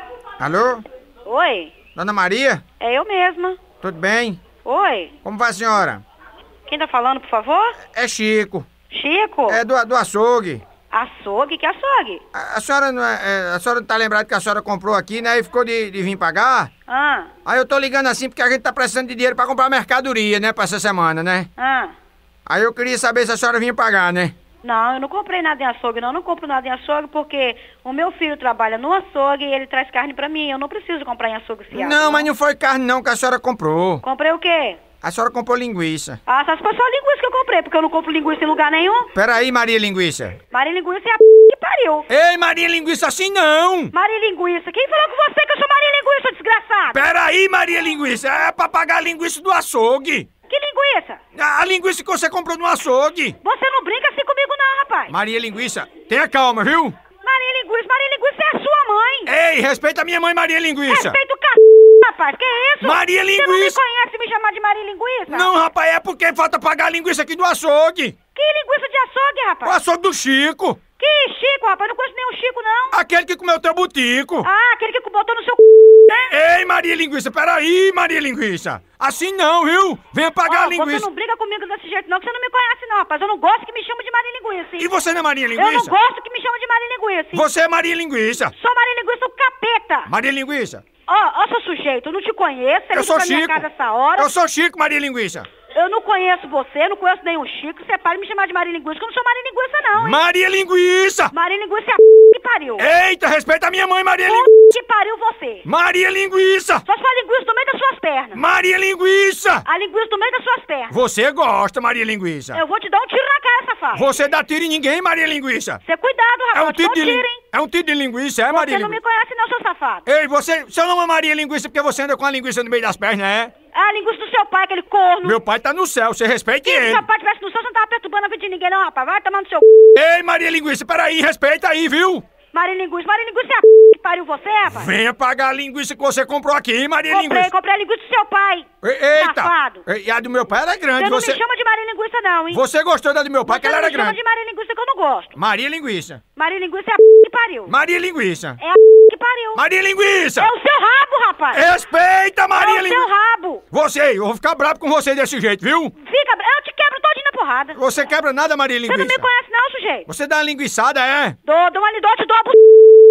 Alô? Oi? Dona Maria? É eu mesma. Tudo bem? Oi? Como vai a senhora? Quem tá falando, por favor? É Chico. Chico? É do, do açougue. Açougue? Que açougue? A, a senhora não é, é, a senhora não tá lembrada que a senhora comprou aqui, né? E ficou de, de vir pagar? Ah, Aí eu tô ligando assim porque a gente tá precisando de dinheiro pra comprar mercadoria, né? Pra essa semana, né? ah. Aí eu queria saber se a senhora vinha pagar, né? Não, eu não comprei nada em açougue, não. Eu não compro nada em açougue porque o meu filho trabalha no açougue e ele traz carne pra mim. Eu não preciso comprar em açougue fiado. Não, mas não foi carne não que a senhora comprou. Comprei o quê? A senhora comprou linguiça. Ah, só se for só a linguiça que eu comprei, porque eu não compro linguiça em lugar nenhum. Peraí, Maria Linguiça. Maria Linguiça é a p... que pariu. Ei, Maria Linguiça, assim não! Maria Linguiça. Quem falou com você que eu sou Maria Linguiça, desgraçado? Peraí, Maria Linguiça, é pra pagar a linguiça do açougue. Que linguiça? A, a linguiça que você comprou no açougue. Você não brinca assim comigo não, rapaz. Maria Linguiça, tenha calma, viu? Maria Linguiça, Maria Linguiça é a sua mãe. Ei, respeita a minha mãe, Maria Linguiça. Respeita o c... rapaz, que isso? Maria Você não me Linguiça. conhece me chamar de Maria Linguiça? Não, rapaz, é porque falta pagar a linguiça aqui do açougue. Que linguiça de açougue, O rapaz? açougue do Chico. Que Chico, rapaz? Eu não conheço nenhum Chico, não. Aquele que comeu teu butico. Ah, aquele que botou no seu c... né? Ei, Maria Linguiça, peraí, Maria Linguiça. Assim não, viu? Venha pagar Ó, a linguiça. você não briga comigo desse jeito, não, que você não me conhece, não, rapaz. Eu não gosto que me chame de Maria Linguiça, hein? E você não é Maria Eu não Linguiça? gosto que me chame de Maria Linguiça, hein? Você é Maria Linguiça. Sou Maria Linguiça, o capeta. Maria Linguiça. Ó, ó, seu sujeito, eu não te conheço. Você Eu liga sou pra minha Chico. casa essa hora. Eu sou Chico, Maria Linguiça. Eu não conheço você, não conheço nenhum Chico. Você para de me chamar de Maria Linguiça, que eu não sou Maria Linguiça, não, hein? Maria Linguiça. Maria Linguiça é a p... que pariu. Eita, respeita a minha mãe, Maria P... Linguiça. que pariu você. Maria Linguiça. Só se for a linguiça no meio das suas pernas. Maria Linguiça. A linguiça no meio das suas pernas. Você gosta, Maria Linguiça. Eu vou te dar um tiro na cara, safado. Você dá tiro em ninguém, Maria Linguiça. Você cuidado, É rapaz. um tiro Só de tiro, lin... hein? É um tiro de linguiça, é, Maria Você não me Linguiça? conhece não, seu safado. Ei, você... Você não é Maria Linguiça porque você anda com a linguiça no meio das pernas, é? É a linguiça do seu pai, aquele corno. Meu pai tá no céu, você respeite Se ele. seu pai tivesse no céu, você não tava perturbando a vida de ninguém, não, rapaz. Vai tomar no seu c... Ei, Maria Linguiça, peraí, respeita aí, viu? Maria Linguiça. Maria Linguiça é a p... que pariu você, rapaz. Venha pagar a linguiça que você comprou aqui, Maria Comprei, Linguiça. comprei a linguiça do seu pai. E- Eita! Safado. E a do meu pai era grande, Você não você... me chama de Maria Linguiça, não, hein? Você gostou da do meu pai, Você que ela não era me chama grande. de Maria Linguiça, que eu não gosto. Maria Linguiça. Maria Linguiça é a p... que pariu. Maria Linguiça. É a p... que pariu. Maria Linguiça. É o seu rabo, rapaz. Respeita, Maria É o seu Linguiça. rabo. Você, eu vou ficar bravo com você desse jeito, viu? Fica... Eu te quebro todinho na porrada. Você quebra nada, Maria Você não Linguiça. me conhece, não, sujeito. Você dá uma linguiçada, é? Dou, dou uma lidota e dou a bu...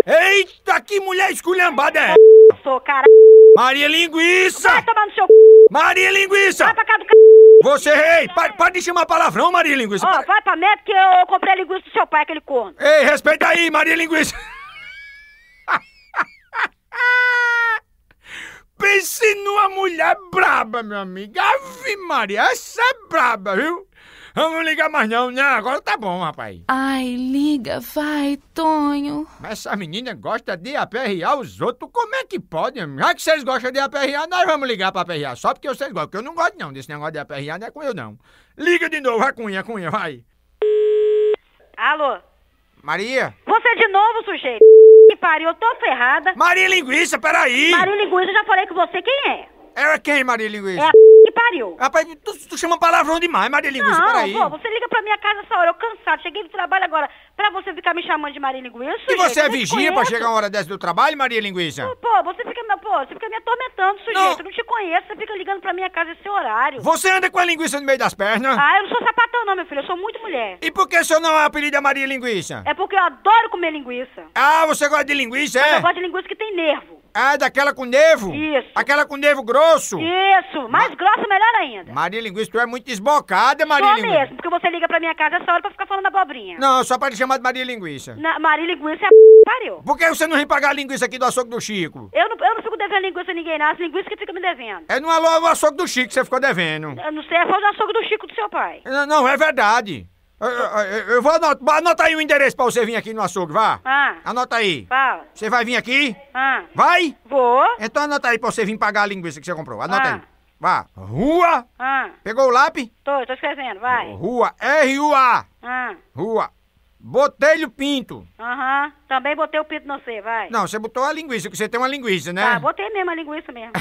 Eita, que mulher esculhambada é? Sou, cara. Maria Linguiça. Vai tomar no seu c... Maria Linguiça. Vai pra cá do c... Você, ei, pa- para de chamar palavrão, Maria Linguiça. Ó, Para- vai pra meta que eu comprei a linguiça do seu pai, aquele corno. Ei, respeita aí, Maria Linguiça. Pense numa mulher braba, meu amigo. Ave Maria, essa é braba, viu? Vamos ligar mais não, né? Agora tá bom, rapaz. Ai, liga, vai, Tonho. Mas essa menina gosta de aperrear os outros. Como é que pode? Já que vocês gostam de aperrear, nós vamos ligar pra aperrear. Só porque vocês gostam. Porque eu não gosto não desse negócio de aperrear, não é com eu não. Liga de novo, vai, Cunha, Cunha, vai. Alô? Maria? Você de novo, sujeito. Que pariu, eu tô ferrada. Maria Linguiça, peraí! Maria Linguiça, eu já falei com você quem é. É quem, Maria Linguiça? É a que pariu. Rapaz, tu, tu chama palavrão demais, Maria Linguiça, Não, peraí. pô, você liga pra minha casa essa hora, eu cansado, cheguei do trabalho agora, pra você ficar me chamando de Maria Linguiça, E sujeito, você é eu nem te vigia pra conheço. chegar uma hora dessa do trabalho, Maria Linguiça? Pô, você fica, me- pô, você fica me atormentando, sujeito, Não. eu não te conheço, você fica ligando pra minha casa esse horário. Você anda com a linguiça no meio das pernas? Ah, eu não sou sapatão não, meu filho, eu sou muito mulher. E por que seu não é apelido é Maria Linguiça? É porque eu adoro comer linguiça. Ah, você gosta de linguiça, é? Eu gosto de linguiça que tem nervo. Ah, daquela com nevo? Isso. Aquela com nevo grosso? Isso, mais grossa, melhor ainda. Maria Linguiça, tu é muito desbocada, Maria Sou Linguiça. mesmo, porque você liga pra minha casa essa hora pra ficar falando abobrinha. Não, só pra te chamar de Maria Linguiça. Na, Maria Linguiça é a pariu. Por que você não vem pagar a linguiça aqui do açougue do Chico? Eu não, eu não fico devendo linguiça a ninguém, não. As linguiças que fica me devendo. É no alô, o açougue do Chico que você ficou devendo. Eu não sei, é só o açougue do Chico do seu pai. Não, não, é verdade. Eu, eu- eu vou anotar, anota aí o endereço pra você vir aqui no açougue, vá. Ah, Anota aí. fala. Você vai vir aqui? Ah, Vai? vou. Então anota aí pra você vir pagar a linguiça que você comprou. Anota Ah. aí. Vá. Rua. Ah, Pegou o lápis? tô, tô escrevendo, vai. Rua. R U A. Ah, Rua. Botelho Pinto. aham. Também botei o pinto no C, vai. Não, você botou a linguiça, porque você tem uma linguiça, né? Ah, botei mesmo a linguiça mesmo.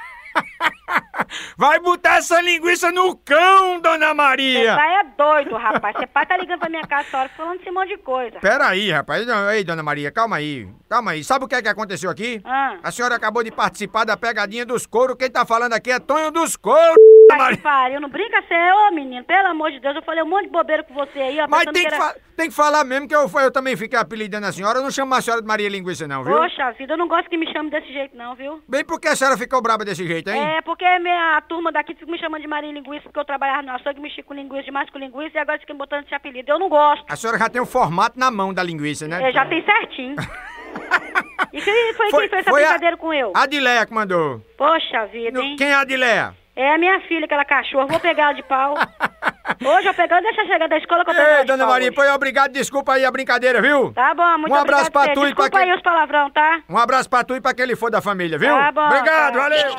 Vai botar essa linguiça no cão, dona Você Maria! pai é doido, rapaz. Você pai tá ligando pra minha casa essa hora falando esse monte de coisa. Pera aí, rapaz. Não, ei, dona Maria, calma aí. Calma aí. Sabe o que é que aconteceu aqui? Ah, A senhora acabou de participar da pegadinha dos couros. Quem tá falando aqui é Tonho dos Couros, dona ai, que Maria. pariu, não brinca assim, ô menino, pelo amor de Deus, eu falei um monte de bobeira com você aí, ó, Mas pensando tem que, que era... fa- tem que falar mesmo que eu, eu também fiquei apelidando a senhora. Eu não chamo a senhora de Maria Linguiça, não, viu? Poxa vida, eu não gosto que me chame desse jeito não, viu? Bem porque a senhora ficou braba desse jeito, hein? É, porque minha turma daqui fica me chamando de Maria Linguiça, porque eu trabalhava no açougue, mexi com linguiça, demais com linguiça, e agora fica me botando esse apelido. Eu não gosto. A senhora já tem o formato na mão da linguiça, né? É, já tem certinho. E quem foi, quem fez essa foi a- brincadeira com eu? A Adileia que mandou. Poxa vida, No- hein? Quem é a Adileia? É a minha filha, aquela cachorra, vou pegar ela de pau. Hoje eu pegando, deixa eu chegar da escola que eu pego ela Ei, de dona pau Maria, hoje. foi obrigado, desculpa aí a brincadeira, viu? Tá bom, muito Um abraço obrigado pra você. tu e pra Desculpa quem- aí os palavrão, tá? Um abraço pra tu e pra quem ele for da família, viu? Tá bom, Obrigado, tá. valeu!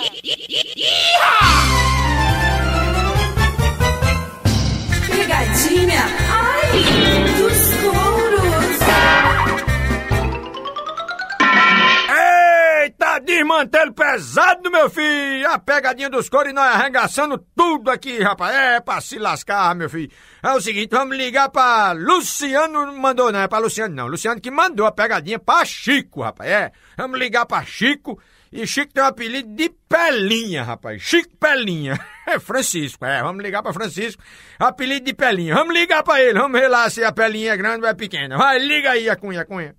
Pegadinha, ai, dos couros. Eita, desmantelo pesado, meu filho! A pegadinha dos couros e nós arregaçando tudo aqui, rapaz. É pra se lascar, meu filho. É o seguinte, vamos ligar pra Luciano, mandou não, é pra Luciano não. Luciano que mandou a pegadinha pra Chico, rapaz. É, vamos ligar pra Chico. E Chico tem um apelido de Pelinha, rapaz. Chico Pelinha. É Francisco, é. Vamos ligar pra Francisco. Apelido de Pelinha. Vamos ligar pra ele. Vamos ver lá se a Pelinha é grande ou é pequena. Vai, liga aí a cunha, a cunha.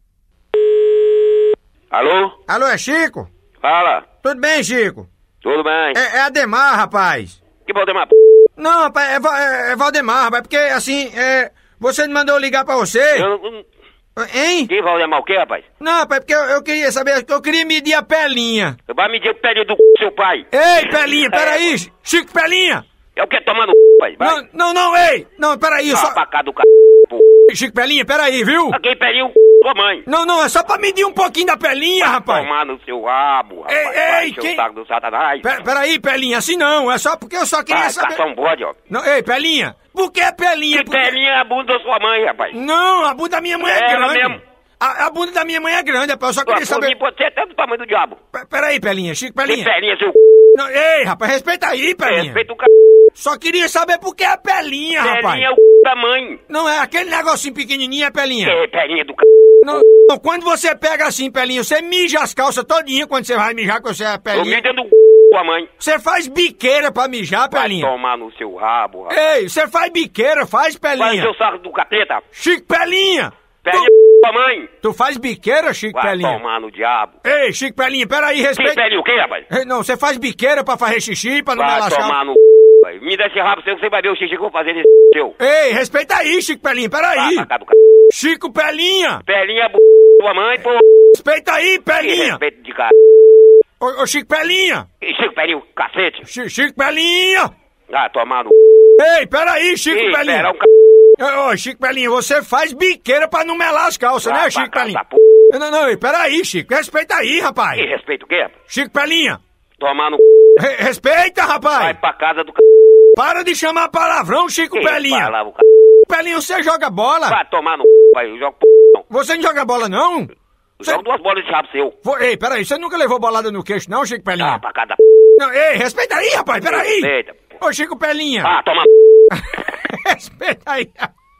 Alô? Alô, é Chico? Fala. Tudo bem, Chico? Tudo bem? É, é Ademar, rapaz. Que Valdemar, p... Não, rapaz, é, Va- é, é Valdemar, rapaz. Porque, assim, é... Você me mandou ligar pra você. Eu não... Hein? Que Valdemar o quê, rapaz? Não, rapaz, porque eu, eu queria saber... Eu queria medir a Pelinha. Vai medir o pé do c... seu pai. Ei, Pelinha, peraí. Chico Pelinha. Eu quero tomar no c... pai. Vai. Não, não, não, ei. Não, peraí. Vai Só... pra cá do c... p... Chico Pelinha, peraí, viu? Quem pediu o c... sua mãe. Não, não, é só pra medir um pouquinho da Pelinha, rapaz. Tomar no seu rabo, rapaz. Ei, Vai ei, encher quem- o saco do satanás. Pe- Peraí, Pelinha, assim não. É só porque eu só queria Vai saber... caçar um bode, ó. Não, ei, Pelinha. Por que Pelinha? Que Por quê? pelinha é a bunda da sua mãe, rapaz. Não, a bunda da minha mãe é, É, ela grande. mesmo. A, a bunda da minha mãe é grande, rapaz. Eu só Tua queria saber... mim pode ser até do tamanho do diabo. Pe- Peraí, Pelinha, Chico Que Pelinha. pelinha, seu c... Não, ei, rapaz, respeita aí, Pelinha. Respeita o c... Só queria saber por que a Pelinha, rapaz. Pelinha é o c... da mãe. Não é aquele negocinho pequenininho, é Pelinha. Que pelinha do c... Não, não, quando você pega assim, Pelinha, você mija as calças todinha quando você vai mijar com você é Eu Pelinha. me dentro do c... sua mãe. Você faz biqueira pra mijar, Vai Pelinha. tomar no seu rabo, rapaz. Ei, você faz biqueira, faz, Vai Pelinha. no seu saco do capeta. Chico Pelinha. Pelinha Tu, é sua mãe. tu faz biqueira, Chico Vai Pelinha? tomar no diabo. Ei, Chico Pelinha, peraí, Que respeita... pelinha o quê, rapaz? Ei, Não, você faz biqueira pra fazer xixi, pra não me Vai lascar? tomar no c... pai. Me dá esse rabo seu que você vai ver o xixi que eu vou fazer nesse seu. Ei, respeita aí, Chico Pelinha, Vai peraí. pra cá do c... Chico Pelinha, Pelinha é b... sua mãe, pô. respeita aí, Que Pelinha. respeito de cara. Ô, ô, Chico Pelinha. Que Chico Pelinha, cacete. Chi- Chico Pelinha. Vai tomar no Ei, peraí, Chico c... Pelinha. Espera o c... Ô, ô, Chico Pelinha, você faz biqueira pra não melar as calças, Vai né, pra Chico cá, Pelinha? essa p... Não, não, ei, peraí, Chico, respeita aí, rapaz. Que respeito o quê, rapaz? Chico Pelinha, Tomar no c... re- respeita, Vai rapaz. pra casa do c... Para de chamar palavrão, Chico Que Pelinha. fala o c... Pelinha, você joga bola? Vai tomar no c... pai. Eu jogo p... Você não joga bola, não? Você... Joga duas bolas de rabo seu. Vo- Ei, peraí, você nunca levou bolada no queixo, não, Chico Pelinha? Ah, pra cada... Não, ei, respeita aí, rapaz, peraí! Respeita. Ô, Chico Pelinha! Ah, toma... Respeita aí!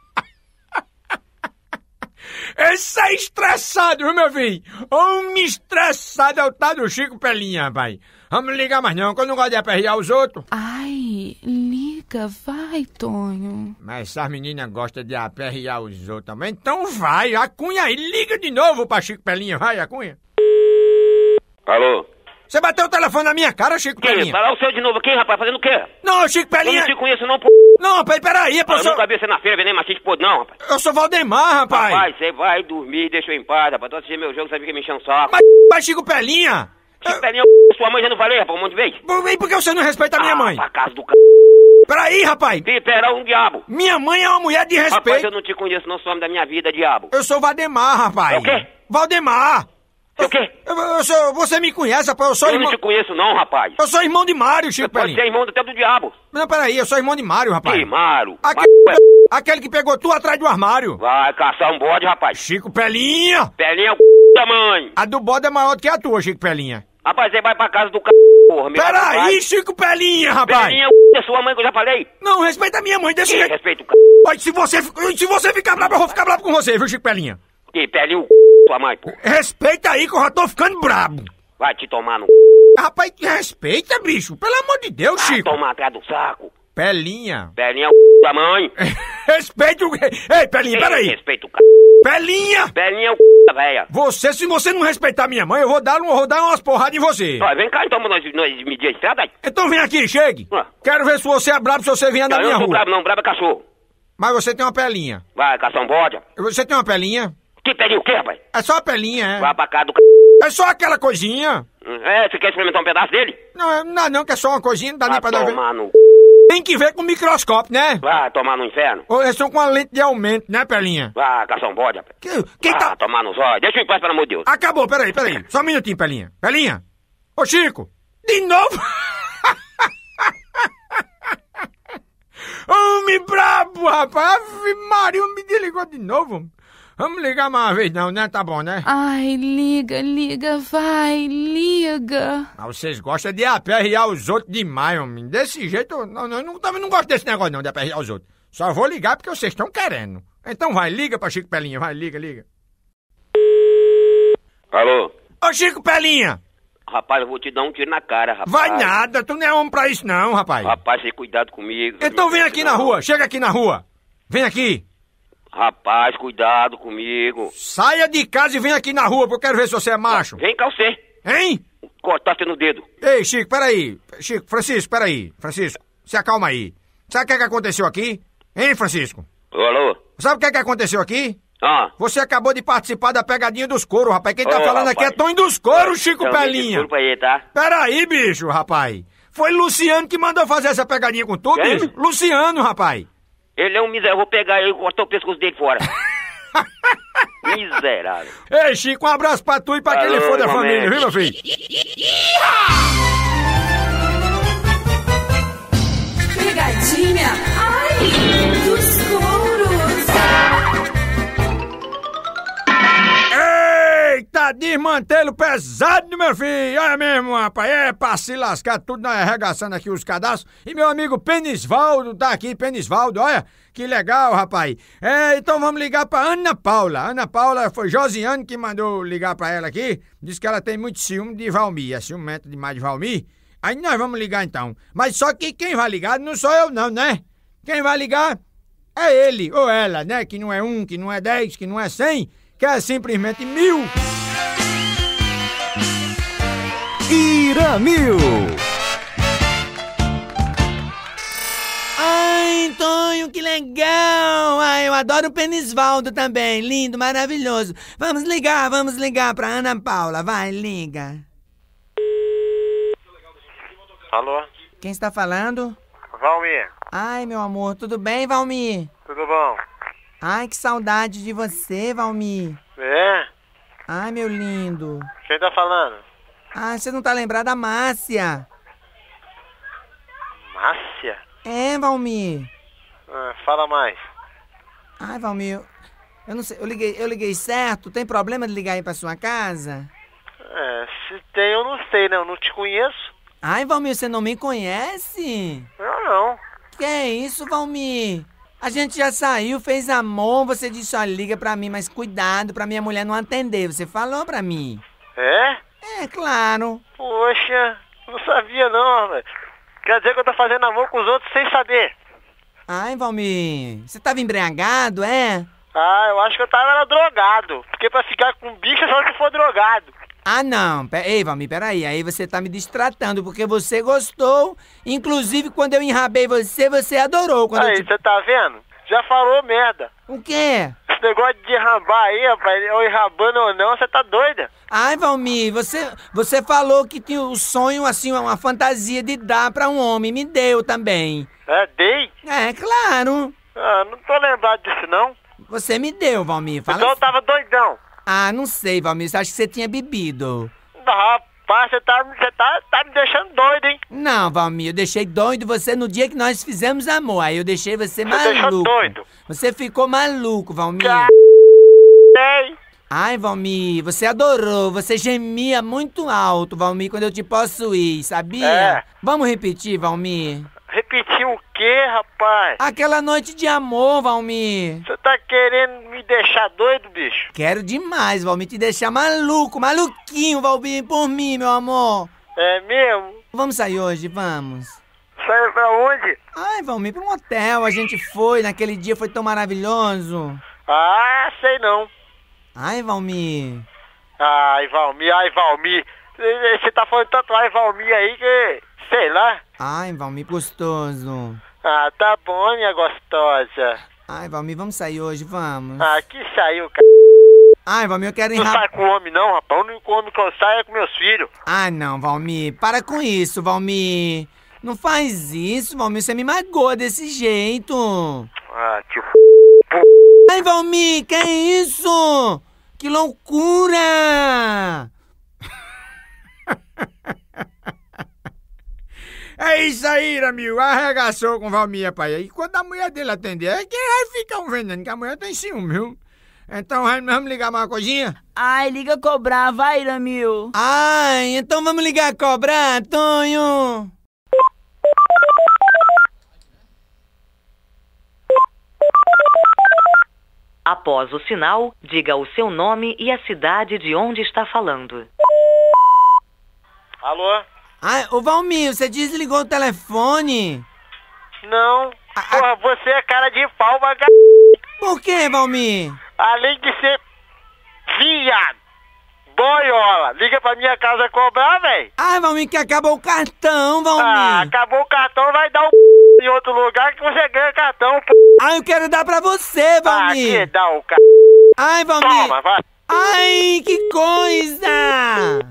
Esse é estressado, viu, meu filho? Homem estressado é o tal do Chico Pelinha, rapaz. Vamos ligar mais não, que eu não gosto de aperrear os outros. Ai, liga, vai, Tonho. Mas essas meninas gostam de aperrear os outros também. Então vai, a Cunha aí, liga de novo pra Chico Pelinha, vai, a Cunha. Alô? Você bateu o telefone na minha cara, Chico Que? Pelinha? Falar o seu de novo aqui, rapaz, fazendo o quê? Não, Chico Eu Pelinha... não te conheço não, pô. Não, rapaz, peraí, pô, Eu eu sou... nunca vi você na feira vender machiste podre, não, rapaz. Eu sou Valdemar, rapaz. Rapaz, você vai dormir, deixa eu em paz, rapaz. Tô assistindo meu jogo, sabe que me encheu um saco. Mas, mas Chico Pelinha... Chico Pelinha, eu... sua mãe já não falei, rapaz, um monte de vez. E por que você não respeita a minha ah, mãe? pra casa do c... Peraí, rapaz. Que pera um diabo. Minha mãe é uma mulher de respeito. Rapaz, eu não te conheço, não sou homem da minha vida, diabo. Eu sou Valdemar, rapaz. É o quê? Valdemar. É o quê? Eu, eu sou, você me conhece, rapaz, eu sou Eu irmão... não te conheço não, rapaz. Eu sou irmão de Mário, Chico Você pode Pelinha. ser irmão até do diabo. Não, peraí, eu sou irmão de Mário, rapaz. Que Mário? Aque- Mas- Aquele que pegou tu atrás do armário. Vai caçar um bode, rapaz. Chico Pelinha. Pelinha é o c... da mãe. A do bode é maior do que a tua, Chico Pelinha. Rapaz, você vai pra casa do c... porra. meu Peraí, rapaz. Chico Pelinha, rapaz. Pelinha é o c... da sua mãe que eu já falei. Não, respeita a minha mãe, desse Que jeito. respeito o c... Olha, se você, se você ficar bravo, eu vou ficar bravo com você, viu, Chico Pelinha? Que Pelinha o c... sua mãe, pô. Respeita aí que eu já tô ficando brabo. Vai te tomar no c... Rapaz, respeita, bicho. Pelo amor de Deus, Vai Chico. tomar atrás do saco. Pelinha. Pelinha é o c... da mãe. Respeita o... Ei, Pelinha, Que peraí. respeito o c... Pelinha. Pelinha é o c... da véia. Você, se você não respeitar minha mãe, eu vou dar, um- eu vou dar umas porradas em você. Ó, vem cá então, nós, nós medir a estrada aí. Então vem aqui, chegue. Ah. Quero ver se você é brabo, se você vier na Não, eu minha não sou rua. brabo não, brabo é cachorro. Mas você tem uma pelinha. Vai caçar um bode. Você tem uma pelinha? Que pelinha o quê, rapaz? É só a pelinha, é. Vai pra casa do c... É só aquela coisinha. É, você quer experimentar um pedaço dele? Não, é- não, não, que é só uma coisinha, não dá nem Vai pra dar ver. tomar no... Tem que ver com microscópio, né? Vai tomar no inferno. Ou eles estão com a lente de aumento, né, Pelinha? Vai caçar um bode, rapaz. Que- Quem Vai tá... tomar no zóio. Deixa eu em paz, pelo amor de Deus. Acabou, peraí, peraí. Só um minutinho, Pelinha. Pelinha. Ô, Chico. De novo? Homem brabo, rapaz. Ave Maria, me desligou de novo. Vamos ligar mais uma vez não, né? Tá bom, né? Ai, liga, liga, vai, liga. Mas vocês gostam de aperrear os outros demais, homem. Desse jeito, eu não, não, não, também não gosto desse negócio não, de aperrear os outros. Só vou ligar porque vocês estão querendo. Então vai, liga pra Chico Pelinha, vai, liga, liga. Alô? Ô, Chico Pelinha. Rapaz, eu vou te dar um tiro na cara, rapaz. Vai nada, tu não é homem pra isso não, rapaz. Rapaz, tem cuidado comigo. Então vem aqui na rua, chega aqui na rua. Vem aqui. Rapaz, cuidado comigo. Saia de casa e vem aqui na rua, porque eu quero ver se você é macho. Vem cá você. Hein? Cortaste no dedo. Ei, Chico, peraí. Chico, Francisco, peraí. Francisco, se acalma aí. Sabe o que é que aconteceu aqui? Hein, Francisco? Alô? Sabe o que é que aconteceu aqui? Ah. Você acabou de participar da pegadinha dos coros, rapaz. Quem tá Ô, falando aqui é rapaz. Tonho dos Coros, Chico Então, me Pelinha. desculpa aí, tá? Peraí, bicho, rapaz. Foi Luciano que mandou fazer essa pegadinha com tu, Quem? bicho? Luciano, rapaz. Ele é um miserável. Eu vou pegar ele e cortar o pescoço dele fora. Miserável. Ei, Chico, um abraço pra tu e pra aquele Alô, for da meu família, médico. viu, meu filho? Pegadinha, ai, dos couros. Eita, desmantelo pesado, meu filho. Olha mesmo, rapaz. É pra se lascar tudo, nós arregaçando aqui os cadastros. E meu amigo Penisvaldo tá aqui, Penisvaldo, olha. Que legal, rapaz. É, então vamos ligar pra Ana Paula. Ana Paula, foi Josiane que mandou ligar pra ela aqui. Diz que ela tem muito ciúme de Valmir. É ciumento demais de Valmir. Aí nós vamos ligar então. Mas só que quem vai ligar não sou eu não, né? Quem vai ligar é ele ou ela, né? Que não é um, que não é dez, que não é cem, que é simplesmente mil. Iramil. Ai, Tonho, que legal! Ai, eu adoro o Penisvaldo também, lindo, maravilhoso. Vamos ligar, vamos ligar pra Ana Paula, vai, liga. Alô? Quem está falando? Valmir, Ai, meu amor, tudo bem, Valmir? tudo bom? Ai, que saudade de você, Valmir. É? Ai, meu lindo. Quem tá falando? Ai, você não tá lembrado da Márcia? Márcia? É, Valmir. Ah, fala mais. Ai, Valmir, Eu não sei, eu liguei, eu liguei certo? Tem problema de ligar aí pra sua casa? É, se tem eu não sei, né? Eu não te conheço. Ai, Valmir, você não me conhece? Eu não. Que é isso, Valmir? A gente já saiu, fez amor, você disse, ó, liga pra mim, mas cuidado pra minha mulher não atender. Você falou pra mim. É? É, claro. Poxa, não sabia não, velho. Quer dizer que eu tô fazendo amor com os outros sem saber. Ai, Valmir, você tava embriagado, é? Ah, eu acho que eu tava era drogado. Porque pra ficar com bicho é só se for drogado. Ah, não. Pe- Ei, Valmir, peraí. Aí você tá me distratando, porque você gostou. Inclusive, quando eu enrabei você, você adorou. Quando Aí, eu te... você tá vendo? Já falou merda. O quê? Esse negócio de enrabar aí, rapaz, eu enrabando ou não, você tá doida? Ai, Valmir, você, você falou que tinha o sonho, assim, uma fantasia de dar pra um homem. Me deu também. É, dei? É, claro. Ah, não tô lembrado disso, não. Você me deu, Valmir. Fala Então eu tava doidão. Ah, não sei, Valmir. Você acha que você tinha bebido? Rapaz, você tá, você tá, tá me deixando doido, hein? Não, Valmir, eu deixei doido você no dia que nós fizemos amor. Aí eu deixei você, Você maluco. deixou doido. Você ficou maluco, Valmir. Ei! Ai, Valmir, você adorou. Você gemia muito alto, Valmir, quando eu te possuí, sabia? É. Vamos repetir, Valmir? Repetir o quê, rapaz? Aquela noite de amor, Valmir. Você tá querendo me deixar doido, bicho? Quero demais, Valmir, te deixar maluco, maluquinho, Valmir, por mim, meu amor. É mesmo? Vamos sair hoje, vamos. Saiu pra onde? Ai, Valmir, pra um hotel, a gente foi, naquele dia foi tão maravilhoso. Ah, sei não. Ai, Valmir. Ai, Valmir, ai, Valmir. Você tá falando tanto ai, Valmir aí que... sei lá. Ai, Valmir, gostoso. Ah, tá bom, minha gostosa. Ai, Valmir, vamos sair hoje, vamos. Ah, que saiu, c... Ai, Valmir, eu quero Não enrab... sai com homem não, rapaz. O único homem que eu saio é com meus filhos. Ah, não, Valmir, para com isso, Valmir. Não faz isso, Valmir, você me magoa desse jeito. Ah, tio... Ai, Valmir, que é isso? Que loucura! É isso aí, Ramil. Arregaçou com o Valmir, rapaz. E quando a mulher dele atender, é que vai ficar um veneno, que a mulher tem ciúme, viu? Então vamos ligar mais uma coisinha? Ai, liga cobrar, vai, Ramil. Ai, então vamos ligar cobrar, Tonho. Após o sinal, diga o seu nome e a cidade de onde está falando. Alô? Ai, ô Valmir, você desligou o telefone? Não. Porra, você é cara de pau, vagabundo. Por que, Valmir? Além de ser viado, boiola, liga pra minha casa cobrar, velho. Ai, Valmir, que acabou o cartão, Valmir. Ah, acabou o cartão, vai dar um em outro lugar que você ganha cartão, p. Ai, eu quero dar pra você, Valmir. Ah, que dá o c... Ai, Valmir. Toma, vai. Ai, que coisa.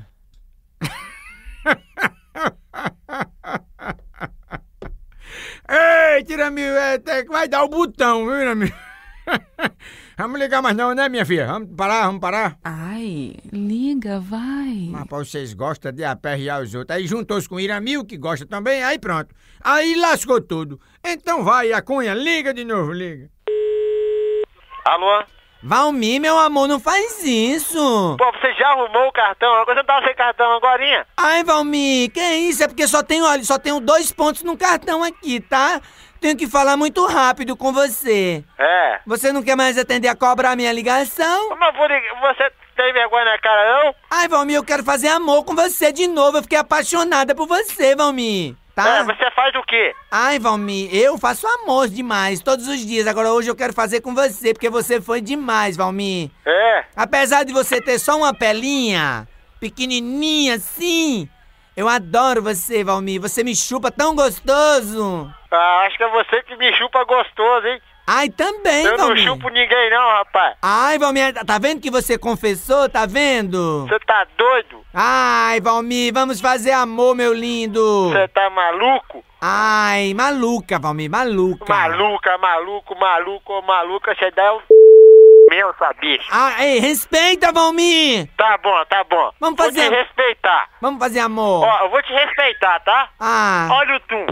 Ei, Tiramil, é, é, vai dar o botão, viu, Tiramil? Vamos ligar mais não, né, minha filha? Vamos parar, vamos parar? Ai, liga, vai. Mas vocês gostam de aperrear os outros. Aí juntou-se com o Iramil, que gosta também, aí pronto. Aí lascou tudo. Então vai, a Cunha, liga de novo, liga. Alô? Valmir, meu amor, não faz isso. Pô, você já arrumou o cartão? Agora você não tava sem cartão agorinha? Ai, Valmir, que isso? É porque só tenho, olha, só tenho dois pontos no cartão aqui, tá? Tenho que falar muito rápido com você. É. Você não quer mais atender a cobrar a minha ligação? Mas vou ligar, você tem vergonha na cara, não? Ai, Valmir, eu quero fazer amor com você de novo. Eu fiquei apaixonada por você, Valmir. Tá? É, você faz o quê? Ai, Valmir, eu faço amor demais, todos os dias. Agora hoje eu quero fazer com você, porque você foi demais, Valmir. É? Apesar de você ter só uma pelinha, pequenininha assim, eu adoro você, Valmir. Você me chupa tão gostoso. Ah, acho que é você que me chupa gostoso, hein? Ai, também, eu Valmir. Eu não chupo ninguém não, rapaz. Ai, Valmir, tá vendo que você confessou? Tá vendo? Você tá doido? Ai, Valmir, vamos fazer amor, meu lindo. Você tá maluco? Ai, maluca, Valmir, maluca. Maluca, maluco, maluco, maluca, você dá um... meu, sua bicha. Ah, ei, respeita, Valmir. Tá bom, tá bom. Vamos fazer... Vou te respeitar. Vamos fazer amor. Ó, eu vou te respeitar, tá? Ah. Olha o tum.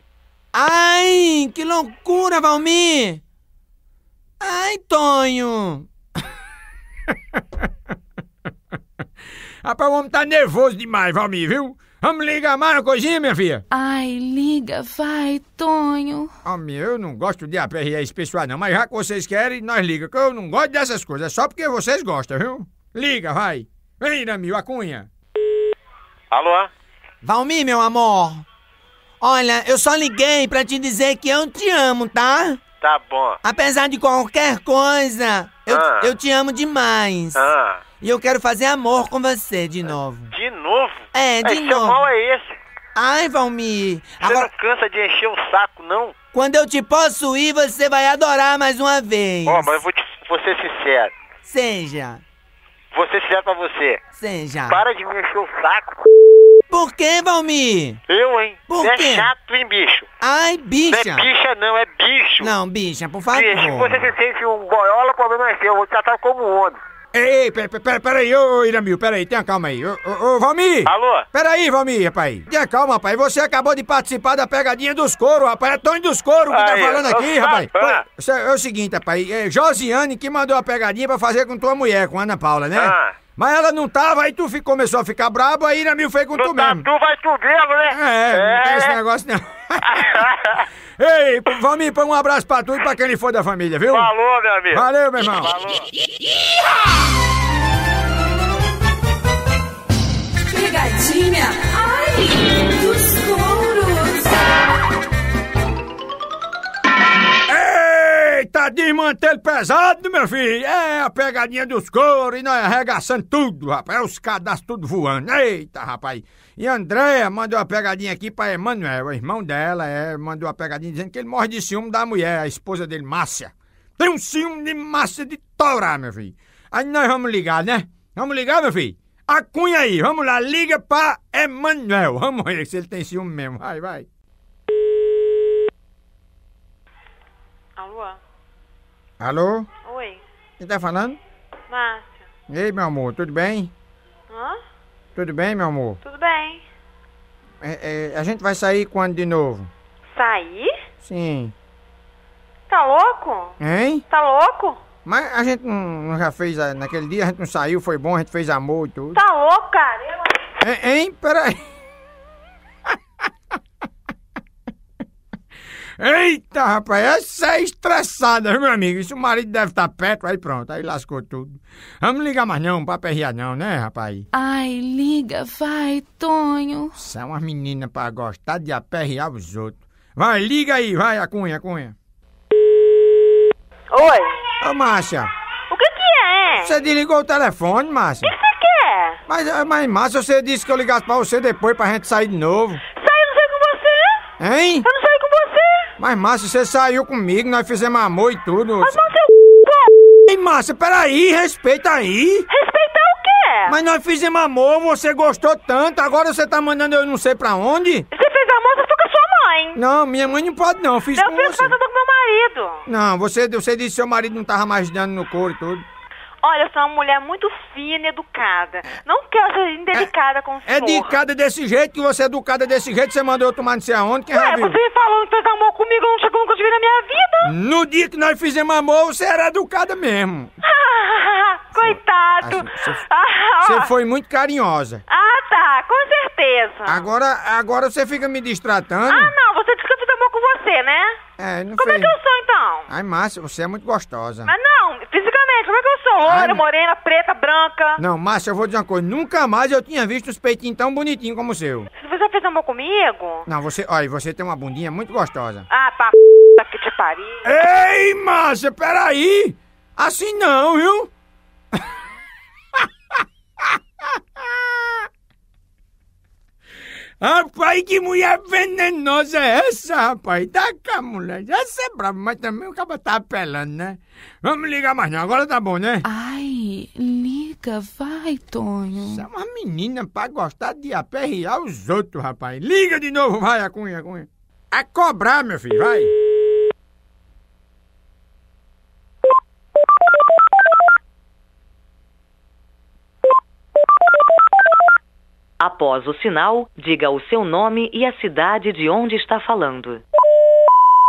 Ai, que loucura, Valmir. Ai, Tonho. Rapaz, o homem tá nervoso demais, Valmir, viu? Vamos ligar mais uma coisinha, minha filha? Ai, liga, vai, Tonho. Homem, eu não gosto de aperrear esse pessoal não, mas já que vocês querem, nós liga, que eu não gosto dessas coisas, é só porque vocês gostam, viu? Liga, vai. Vem, Iramil, a cunha. Alô? Valmir, meu amor. Olha, eu só liguei pra te dizer que eu te amo, tá? Tá bom. Apesar de qualquer coisa, eu, Ah. eu te amo demais. Ah. E eu quero fazer amor com você de novo. De novo? É, de Esse novo. mal é esse? Ai, Valmir. Você Agora, não cansa de encher o saco, não? quando eu te possuir, você vai adorar mais uma vez. Ó, mas eu vou, te, vou ser sincero. Seja, Vou ser sincero pra você. seja. Para de me encher o saco. Por que, Valmir? Eu, hein? Por Você quê? é chato, hein, bicho? Ai, Não bicha. é bicha, não, é bicho. Não, bicha, por favor. Bicho, se você se sente um boiola, o problema é seu. Eu vou te tratar como um homem. Ei, pera, pera, pera aí, ô, ô Iramil, pera aí, tenha calma aí. Ô, ô, ô, Valmir! Alô? Pera aí, Valmir, rapaz. Tenha calma, rapaz. Você acabou de participar da pegadinha dos coros, rapaz. É Tonho dos coros que tá Aí, falando aqui, eu- rapaz. ah. Pô, isso é, é o seguinte, rapaz. É Josiane que mandou a pegadinha pra fazer com tua mulher, com Ana Paula, né? Ah. Mas ela não tava, aí tu fi- começou a ficar brabo, aí Iramil fez com tu Não tá, mesmo. tu vai tu mesmo, né? É, não tem esse negócio não. Ei, Valmir, põe um abraço pra tu e pra quem ele for da família, viu? Falou, meu amigo. Valeu, meu irmão. Falou. Pegadinha, ai, dos touros. Eita, desmantelo pesado, meu filho. É a pegadinha dos coros e nós arregaçando tudo, rapaz. É os cadastros tudo voando. Eita, rapaz. E a Andréia mandou uma pegadinha aqui pra Emanuel, o irmão dela, é, mandou uma pegadinha dizendo que ele morre de ciúme da mulher, a esposa dele, Márcia. Tem um ciúme de Márcia de torar, meu filho. Aí nós vamos ligar, né? Vamos ligar, meu filho? A cunha aí, vamos lá, liga pra Emanuel. Vamos ver se ele tem ciúme mesmo. Vai, vai. Alô? Alô? Oi, Quem tá falando? Márcia. Ei, meu amor, tudo bem? Hã? Tudo bem, meu amor? Tudo bem? É, é, a gente vai sair quando de novo? Sair? Sim. Tá louco? Hein? Tá louco? Mas a gente não, não já fez, a- naquele dia a gente não saiu, foi bom, a gente fez amor e tudo. Tá louco, cara? Eu... Hein? Hein? Peraí. Eita, rapaz, essa é estressada, viu, meu amigo? Isso o marido deve estar perto, aí pronto, aí lascou tudo. Vamos ligar mais não, pra perrear não, né, rapaz? Ai, liga, vai, Tonho. São umas meninas pra gostar de aperrear os outros. Vai, liga aí, vai, a cunha, a cunha. Oi? Ô, Márcia, O que que é? você desligou o telefone, Márcia? O que você quer? Mas, mas, Márcia, você disse que eu ligasse pra você depois pra gente sair de novo. Sai, eu não saí com você? Hein? Eu não saí com você? Mas, Márcia, você saiu comigo, nós fizemos amor e tudo. Mas não seu c... Ei, Márcia, peraí, respeita aí. Respeitar o quê? Mas nós fizemos amor, você gostou tanto, agora você tá mandando eu não sei pra onde? Você fez amor, você foi com a sua mãe. Não, minha mãe não pode não, eu fiz Eu com fiz você. fazendo com meu marido. Não, você, você disse que seu marido não tava mais dando no couro e tudo. Olha, eu sou uma mulher muito fina e educada. Não quero ser indelicada com o É senhor. educada desse jeito, que você é educada desse jeito, você mandou eu tomar não sei aonde, quem já Ué, viu? você me falou que fez amor comigo, eu não chegou nunca te vi na minha vida. No dia que nós fizemos amor, você era educada mesmo. Coitado. Assim, você- Ah, ó. Você foi muito carinhosa. Ah, tá, com certeza. Agora, agora você fica me distratando. Ah, não, você disse que eu fiz amor com você, né? É, não Como fez. é que eu sou, então? Ai, Márcia, você é muito gostosa. Mas não, fisicamente, como é que eu sou? Loira, Ai, morena, preta, branca. Não, Márcia, eu vou dizer uma coisa. Nunca mais eu tinha visto os peitinhos tão bonitinhos como o seu. Você já fez amor comigo? Não, você... Olha, você tem uma bundinha muito gostosa. Ah, pra p... que te pariu. Ei, Márcia, peraí! Assim não, viu? Rapaz, que mulher venenosa é essa, rapaz? Dá cá, mulher. Já sei bravo, mas também o cara tá apelando, né? Vamos ligar mais não, agora tá bom, né? Ai, liga, vai, Tonho. Você é uma menina pra gostar de aperrear os outros, rapaz. Liga de novo, vai, a cunha, a cunha. A cobrar, meu filho, vai. Após o sinal, diga o seu nome e a cidade de onde está falando.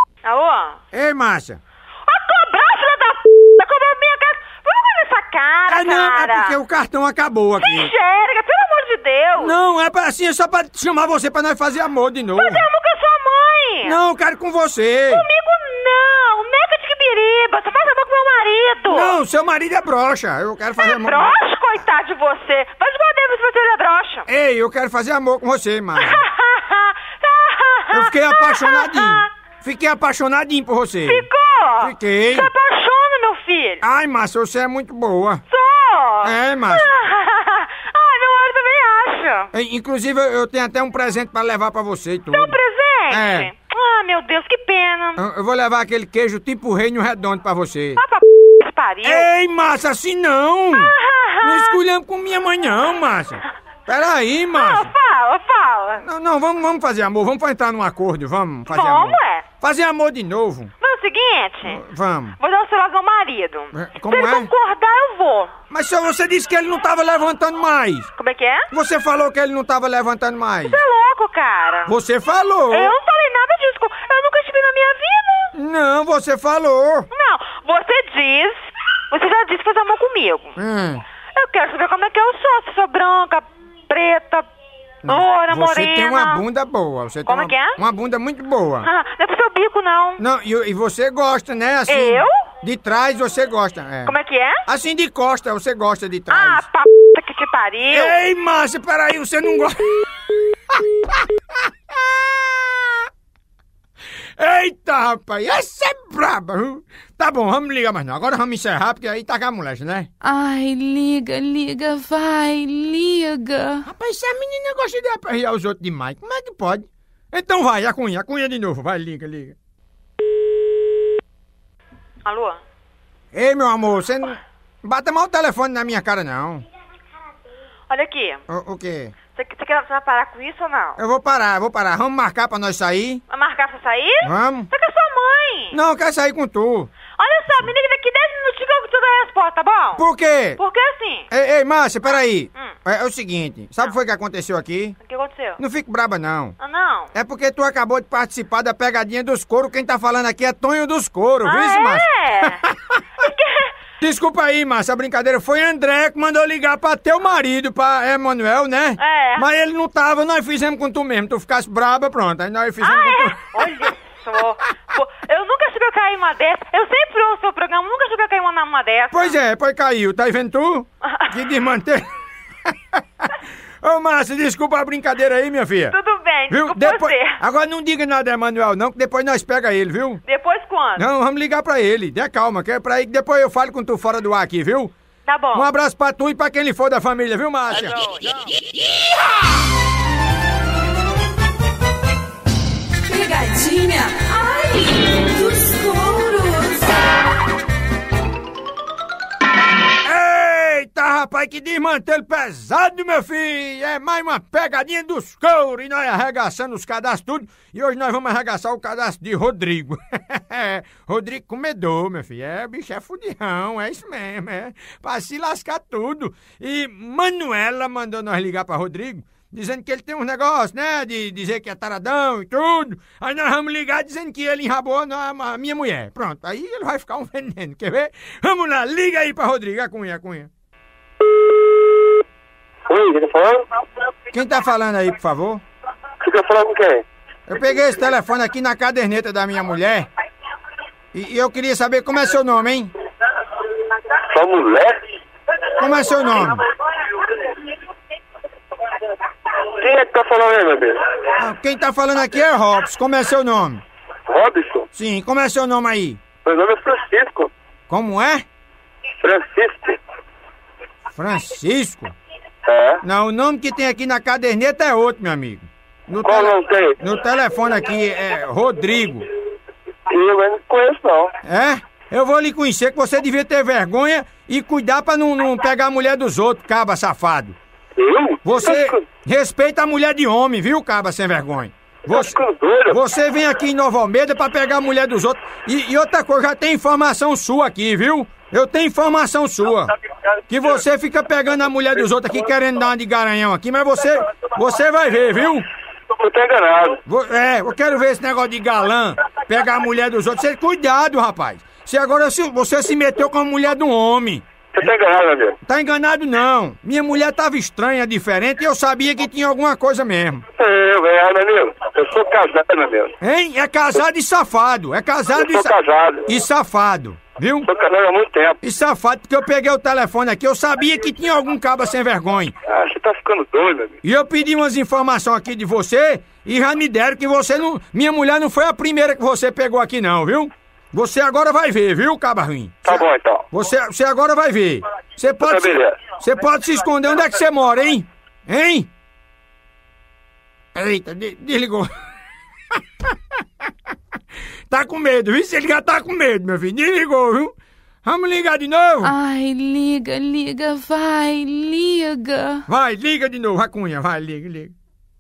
Alô? Ei, Márcia. A cobrar, filha da p... Cobrar minha casa. Vamos ver nessa cara. É, não, é cara. porque o cartão acabou aqui. Enxerga, pelo amor de Deus. Não, é pra, assim, é só pra chamar você pra nós fazer amor de novo. Fazer amor com a sua mãe. Não, eu quero com você. Comigo não, neca de quibiriba, você faz amor com meu marido. Não, seu marido é broxa, eu quero fazer É amor. broxa, coitado de você. Faz igual a Deus se você é broxa. Ei, eu quero fazer amor com você, Márcia. Eu fiquei apaixonadinho. Fiquei apaixonadinho por você. Ficou? Fiquei. Se apaixona, meu filho. Ai, Márcia, você é muito boa. Sou. É, Márcia. Ai, meu marido também acha. É, inclusive, eu tenho até um presente pra levar pra você e tudo. Tem um presente? É. Ah, meu Deus, que pena. Eu, eu vou levar aquele queijo tipo reino redondo pra você. Ah, pra p... que pariu. Ei, Márcia, assim não. Não escolhamos com minha mãe não, Márcia. Peraí, Márcia. Não, fala, fala. Não, não, vamos, vamos fazer amor. Vamos entrar num acordo, vamos fazer Vamos, amor. é. Fazer amor de novo. Mas é o seguinte... Vamos. Vou dar o celular ao meu marido. Como Se ele é? concordar, eu vou. Mas só você disse que ele não tava levantando mais. Como é que é? Você falou que ele não tava levantando mais. Você é louco, cara. Você falou. Eu não falei nada disso. Eu nunca estive na minha vida. Não, você falou. Não, você diz... Você já disse fazer amor comigo. Hum. Eu quero saber como é que eu sou. Se sou branca, preta, loura, Você morena. tem uma bunda boa. Você Como tem é que é? Uma bunda muito boa. Ah, não é pro seu bico, não. Não, e, e você gosta, né? Assim, Eu? De trás você gosta. É. Como é que é? Assim de costa, você gosta de trás. Ah, pra p... que te pariu. Ei, Márcia, peraí, você não gosta... Eita, rapaz, essa é braba, viu? Tá bom, vamos ligar mais não. Agora vamos encerrar, porque aí tá com a moleque, né? Ai, liga, liga, vai, liga. Rapaz, essa menina gosta de aperrear os outros demais. Como é que pode? Então vai, a cunha, a cunha de novo. Vai, liga, liga. Alô? Ei, meu amor, você não... Bata mal o telefone na minha cara, não. Olha aqui. O, o quê? Você, você quer você vai parar com isso ou não? Eu vou parar, eu vou parar. Vamos marcar pra nós sair? Vai marcar pra sair? Vamos. Você quer sua mãe? Não, eu quero sair com tu. Olha só, me liga daqui dez minutinhos que eu te dou a resposta, tá bom? Por quê? Porque assim... Ei, ei, Márcia, peraí. Hum. É, é o seguinte, sabe o que foi que aconteceu aqui? O que aconteceu? Não fique braba, não. Ah, não? É porque tu acabou de participar da pegadinha dos couro. Quem tá falando aqui é Tonho dos Couro, Ah, viu, é? Márcia? Desculpa aí, Márcia, a brincadeira foi André que mandou ligar pra teu marido, pra Emanuel, né? É. Mas ele não tava, nós fizemos com tu mesmo. Tu ficasse braba, pronto. Aí nós fizemos Ah, com é? tu. Olha só. Pô, eu nunca achei que eu caí uma dessa. Eu sempre ouço o seu programa, nunca achei que eu caí uma, numa dessa. Pois é, pois caiu. Tá vendo tu? Que desmanter. Ô, Márcia, desculpa a brincadeira aí, minha filha. Tudo bem, Viu? desculpa Depois... você. Agora não diga nada, Emanuel, não, que depois nós pega ele, viu? Depois quando? Não, vamos ligar pra ele. Dê calma, que é pra aí que depois eu falo com tu fora do ar aqui, viu? Tá bom. Um abraço pra tu e pra quem lhe for da família, viu, Márcia? Pegadinha, ai, dos couros. Eita, rapaz, que desmantelo pesado, meu filho! É mais uma pegadinha dos couros e nós arregaçando os cadastros tudo. E hoje nós vamos arregaçar o cadastro de Rodrigo. Rodrigo comedor, meu filho. É, bicho, é fudião, é isso mesmo, é. Pra se lascar tudo. E Manuela mandou nós ligar pra Rodrigo, dizendo que ele tem uns negócios, né, de dizer que é taradão e tudo. Aí nós vamos ligar dizendo que ele enrabou na, a minha mulher. Pronto, aí ele vai ficar um veneno, quer ver? Vamos lá, liga aí pra Rodrigo, a cunha, a cunha. Oi, quem tá falando? Quem tá falando aí, por favor? Você tá falando com quem? Eu peguei esse telefone aqui na caderneta da minha mulher e, e eu queria saber como é seu nome, hein? Sua mulher? Como é seu nome? Quem é que tá falando aí, meu Deus? Ah, quem tá falando aqui é Robson. Como é seu nome? Robson? Sim, como é seu nome aí? Meu nome é Francisco. Como é? Francisco. Francisco? É? Não, o nome que tem aqui na caderneta é outro, meu amigo. No Qual não tem? No telefone aqui é Rodrigo. Eu não conheço, não. É? Eu vou lhe conhecer que você devia ter vergonha e cuidar pra não, não pegar a mulher dos outros, caba safado. Eu? Você respeita a mulher de homem, viu, caba sem vergonha? Você, você vem aqui em Nova Almeida pra pegar a mulher dos outros. E, e outra coisa, já tem informação sua aqui, viu? Eu tenho informação sua. Que você fica pegando a mulher dos outros aqui, querendo dar uma de garanhão aqui, mas você, você vai ver, viu? Eu tô enganado. É, eu quero ver esse negócio de galã, pegar a mulher dos outros. Você, cuidado, rapaz. Você agora se, você se meteu com a mulher de um homem. Você tá enganado, meu amigo. Tá enganado não. Minha mulher tava estranha, diferente, e eu sabia que tinha alguma coisa mesmo. Eu, é, meu amigo. Eu sou casado, meu amigo. Hein? É casado e safado. É casado eu sou e sa... casado. E safado. Viu? Sou casado há muito tempo. E safado, porque eu peguei o telefone aqui, eu sabia que tinha algum caba sem vergonha. Ah, você tá ficando doido, meu amigo. E eu pedi umas informações aqui de você e já me deram que você não... Minha mulher não foi a primeira que você pegou aqui não, viu? Você agora vai ver, viu, caba ruim? Tá bom, então. Você, você agora vai ver. Você pode, se, você pode se esconder. Onde é que você mora, hein? Hein? Eita, de, desligou. Tá com medo, viu? Se ele já tá com medo, meu filho. Desligou, viu? Vamos ligar de novo? Ai, liga, liga, vai, liga. Vai, liga de novo, Racunha. Vai, liga, liga.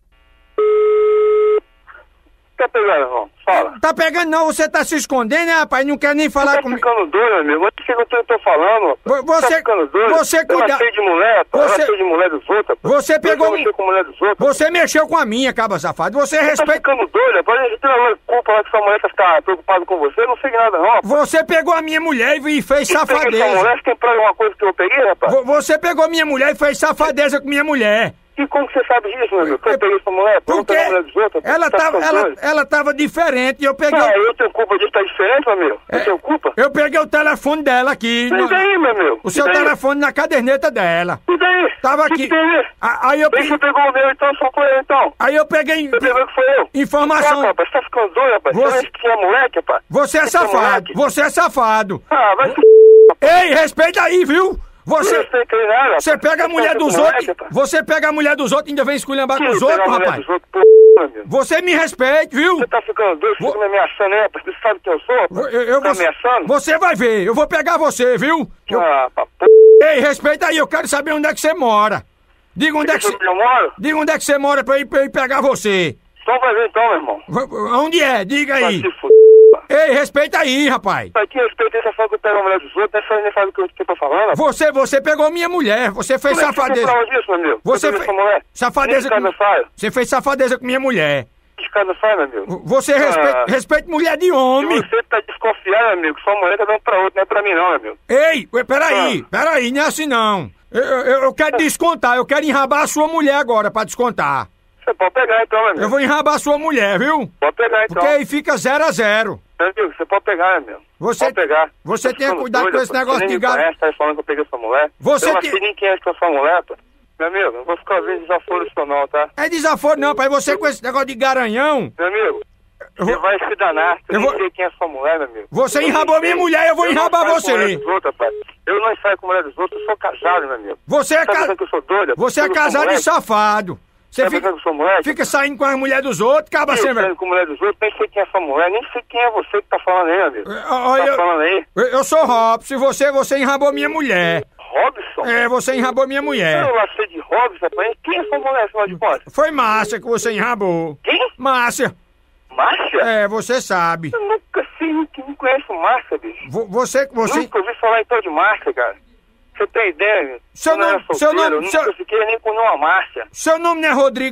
Tá pegando, irmão? Fala. Tá pegando não, você tá se escondendo, né, rapaz? Não quer nem falar você tá comigo. Tá ficando doido, meu amigo. Olha o que eu tô, tô falando. Você, tá ficando doido. Você cuida... Eu nasci de mulher, pô. Você... Eu nasci de mulher dos outros, pô. Você pegou... Eu mexeu com mulher dos outros. Você mexeu com a minha, caba safado. Você, você respeita... Tá ficando doido, pô. A gente tem uma culpa lá que sua mulher tá ficar preocupada com você. Eu não sei nada, não, pô. Você pegou a minha mulher e fez safadeza. Sua mulher, você tem pra alguma coisa que eu peguei, rapaz? Você pegou a minha mulher e fez safadeza com minha mulher. E como você sabe disso, meu amigo? Eu peguei sua mulher, porque mulher dos outros, ela, tá tava, ela, ela tava diferente e eu peguei... Ah, eu tenho culpa disso, tá diferente, meu amigo? Eu é, tenho culpa? Eu peguei o telefone dela aqui. E daí, meu amigo? O seu telefone na caderneta dela. E daí? Tava aqui. Que tem? Aí eu peguei... Você pegou o meu, então, só foi eu, então. Aí eu peguei... Você pegou que foi eu? Informação... Ah, rapaz, você tá ficando doido, rapaz? Você, você é moleque, rapaz? Você é você safado, você é safado. Ah, vai se... Ei, respeita aí, viu? Você, nada, você pega a mulher dos outros, você pega a mulher dos outros e ainda vem esculhambar com os outros, rapaz. Outros, pô, você me respeite, viu? Você tá ficando doido, você tá me ameaçando, né? Você sabe quem eu sou, rapaz? Eu, eu, tá você, ameaçando? Você vai ver, eu vou pegar você, viu? Eu... Ah, pô. Ei, respeita aí, eu quero saber onde é que você mora. Diga onde é que você... Eu moro? Diga onde é que você mora pra ir, pra ir pegar você. Então vai ver então, meu irmão. Onde é? Diga aí. Vai se f... Ei, respeita aí, rapaz. Aqui, respeita essa fala que eu pego a mulher dos outros, não é nem faz o que eu tô falando. Você, você pegou minha mulher, você fez Como safadeza. É que você disso, meu amigo? Você fez safadeza com... Você fez safadeza com minha mulher. Que cara não faz, meu amigo? Você respeita, ah. respeita mulher de homem. Se você tá desconfiado, meu amigo, sua mulher tá dando pra outro, não é pra mim não, meu amigo. Ei, peraí, ah. peraí, não é assim não. Eu, eu, eu quero descontar, eu quero enrabar a sua mulher agora pra descontar. Você pode pegar então, meu amigo. Eu vou enrabar a sua mulher, viu? Pode pegar então. Porque aí fica zero a zero. Meu amigo, você pode pegar, meu amigo. Você, pode pegar. Você tenha cuidado doido, com esse negócio de gato. Você tá falando que eu peguei sua mulher. Você eu não te... sei nem quem é que é sua mulher, pô. Meu amigo, não vou ficar vendo desaforo isso não, tá? É desaforo não, pai. Você com esse negócio de garanhão... Meu amigo, você vou... vai se danar. Eu não vou... sei quem é sua mulher, meu amigo. Você eu enrabou minha mulher, eu vou eu enrabar não você. Com mulher dos outros, pai. Eu não saio com mulher dos outros, eu sou casado, meu amigo. Você é casado... que eu sou doido? Você é casado e safado. Você fica, fica saindo com a mulher dos outros, acaba sendo... sempre... saindo com a mulher dos outros, nem sei quem é essa mulher, nem sei quem é você que tá falando aí, amigo. Olha, tá eu, falando aí? Eu, eu sou Robson, e você, você enrabou minha mulher. Robson? É, você enrabou minha mulher. Eu lá sei de Robson, rapaz. Quem é essa mulher, afinal de contas? Foi Márcia que você enrabou. Quem? Márcia. Márcia? É, você sabe. Eu nunca sei, não conheço Márcia, bicho. V você, você... Nunca ouvi falar então de Márcia, cara. Você tem ideia, meu? Seu nome, solteiro, seu nome, eu nunca seu... fiquei nem com uma Márcia. Seu nome não é Rodrigo?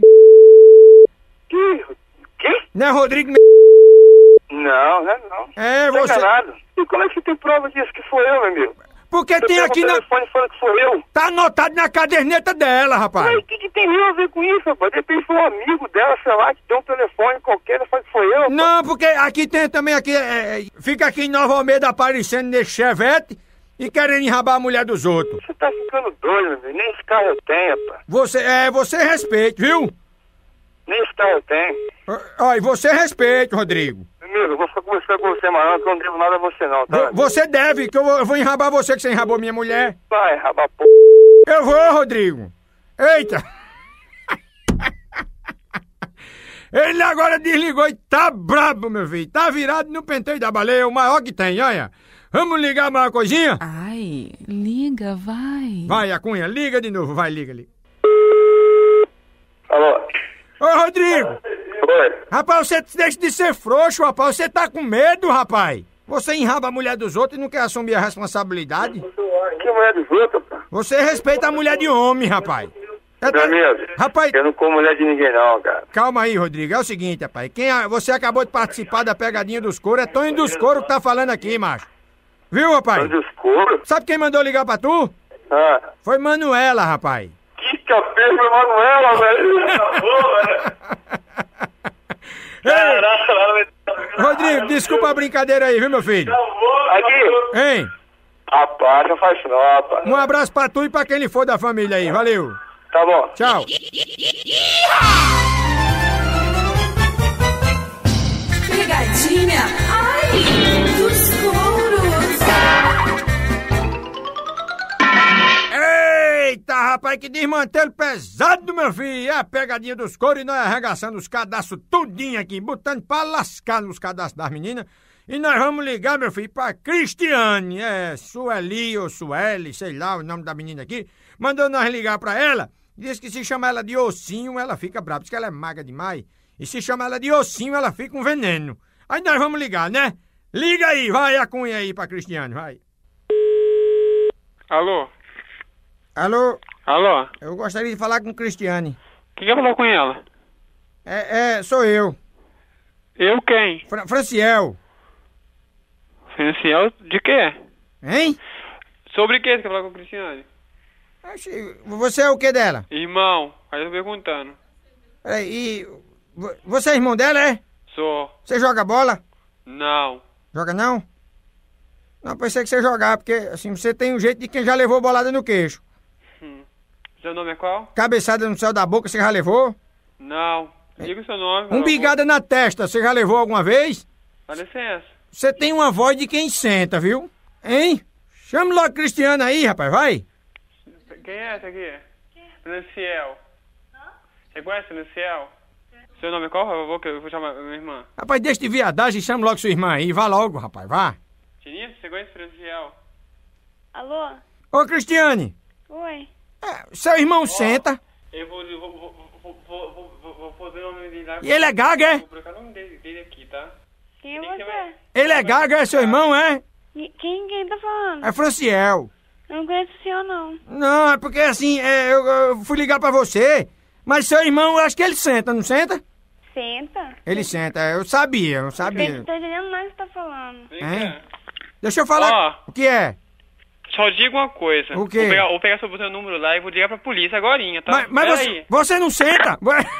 Que? Que? Não é Rodrigo? Não, não é não. É, não você... enganado. E como é que você tem prova disso que foi eu, meu amigo? Porque você tem aqui no na... telefone falando que foi eu. Tá anotado na caderneta dela, rapaz. Mas o que, que tem eu a ver com isso, rapaz? De repente foi um amigo dela, sei lá, que deu um telefone qualquer, não fala que foi eu, rapaz. Não, porque aqui tem também, aqui, é, fica aqui em Nova Almeida aparecendo nesse chevette e querendo enrabar a mulher dos outros. Você tá ficando doido, meu amigo. Nem esse carro eu tenho, rapaz. Você, é, você respeite, viu? Nem esse carro eu tenho. Olha, você respeite, Rodrigo. Amigo, eu vou ficar conversando com você, mas que eu não devo nada a você não, tá? Você deve, que eu vou, eu vou enrabar você que você enrabou minha mulher. Vai, enrabar p... Eu vou, Rodrigo. Eita. Ele agora desligou e tá brabo, meu filho. Tá virado no penteio da baleia, o maior que tem, olha. Vamos ligar mais uma coisinha? Ai, liga, vai. Vai, Acunha, liga de novo, vai, liga, liga. Alô? Ô, Rodrigo. Oi. Rapaz, você deixa de ser frouxo, rapaz. Você tá com medo, rapaz. Você enraba a mulher dos outros e não quer assumir a responsabilidade? Que mulher dos outros, pá? Você respeita a mulher de homem, rapaz. Meu tá... amigo, rapaz, eu não como mulher de ninguém não, cara. Calma aí, Rodrigo. É o seguinte, rapaz. Quem a... Você acabou de participar da pegadinha dos coros. É Tonho dos Coros que tá falando aqui, macho. Viu, rapaz? Dos couro? Sabe quem mandou ligar pra tu? Ah. Foi Manuela, rapaz. Que capeta, Manuela, velho. Ei. Rodrigo, desculpa a brincadeira aí, viu, meu filho? Aqui. Hein? Rapaz, não faz não, rapaz. Um abraço pra tu e pra quem lhe for da família aí, valeu. Tá bom. Tchau. Pegadinha, ai, dos couros. Eita, rapaz, que desmantelo pesado, meu filho. É a pegadinha dos couros e nós arregaçando os cadastros tudinho aqui, botando pra lascar nos cadastros das meninas. E nós vamos ligar, meu filho, pra Cristiane, é Sueli ou Sueli, sei lá o nome da menina aqui. Mandou nós ligar pra ela, disse que se chama ela de ossinho, ela fica brava, diz que ela é magra demais. E se chama ela de ossinho, ela fica um veneno. Aí nós vamos ligar, né? Liga aí, vai a cunha aí pra Cristiane, vai. Alô? Alô? Alô? Eu gostaria de falar com Cristiane. Quem quer falar com ela? É, é, sou eu. Eu quem? Fra Franciel. Franciel de quê? Hein? Sobre o que você quer falar com a Cristiane? Você é o que dela? Irmão, aí eu tô perguntando. Peraí, e... Você é irmão dela, é? Sou. Você joga bola? Não. Joga não? Não, pensei que você jogava, porque assim, você tem um jeito de quem já levou bolada no queixo. Hum. Seu nome é qual? Cabeçada no céu da boca, você já levou? Não. Diga o seu nome. Um bigada na testa, você já levou alguma vez? Dá licença. Você tem uma voz de quem senta, viu? Hein? Chama logo Cristiano aí, rapaz, vai. Quem é esse aqui? Franciel. Você conhece Franciel? Seu nome é qual? Eu vou, eu vou chamar minha irmã. Rapaz, deixa de viadagem e chama logo sua irmã aí. Vá logo, rapaz, vá. Tininha, você conhece Franciel? Alô? Ô, Cristiane. Oi. É, seu irmão oh, senta. Eu vou, vou, vou, vou, vou, vou, vou fazer o nome dele lá. E ele é gaga, é? Vou colocar o nome dele, dele aqui, tá? Quem é você? Ele é gaga, é seu irmão, é? Quem, quem tá falando? É Franciel. Eu não conheço o senhor, não. Não, é porque assim, é, eu, eu fui ligar pra você, mas seu irmão, eu acho que ele senta, não senta? Senta. Ele senta, eu sabia, eu sabia. Não tô entendendo nada que você tá falando. É? Deixa eu falar. Ó, o que é? Só diga uma coisa. O quê? Vou pegar, vou pegar seu, seu número lá e vou ligar pra polícia agorinha, tá? Mas, mas você, aí. você não senta?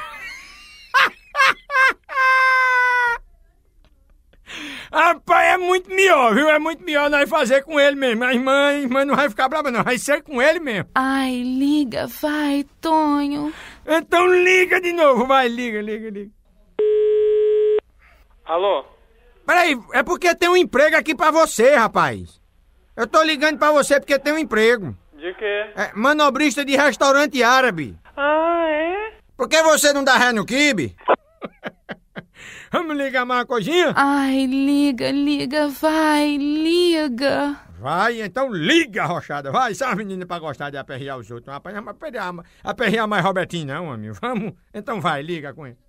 Rapaz, é muito melhor, viu? É muito melhor nós fazer com ele mesmo. A irmã, a irmã não vai ficar brava, não. Vai ser com ele mesmo. Ai, liga, vai, Tonho. Então liga de novo, vai, liga, liga, liga. Alô? Peraí, é porque tem um emprego aqui pra você, rapaz. Eu tô ligando pra você porque tem um emprego. De quê? É manobrista de restaurante árabe. Ah, é? Por que você não dá ré no quibe? Vamos ligar mais uma coisinha? Ai, liga, liga, vai, liga. Vai, então liga, Rochada. Vai, só as meninas pra gostar de aperrear os outros. Não aperrear, aperrear, aperrear mais Robertinho não, amigo. Vamos? Então vai, liga com ele.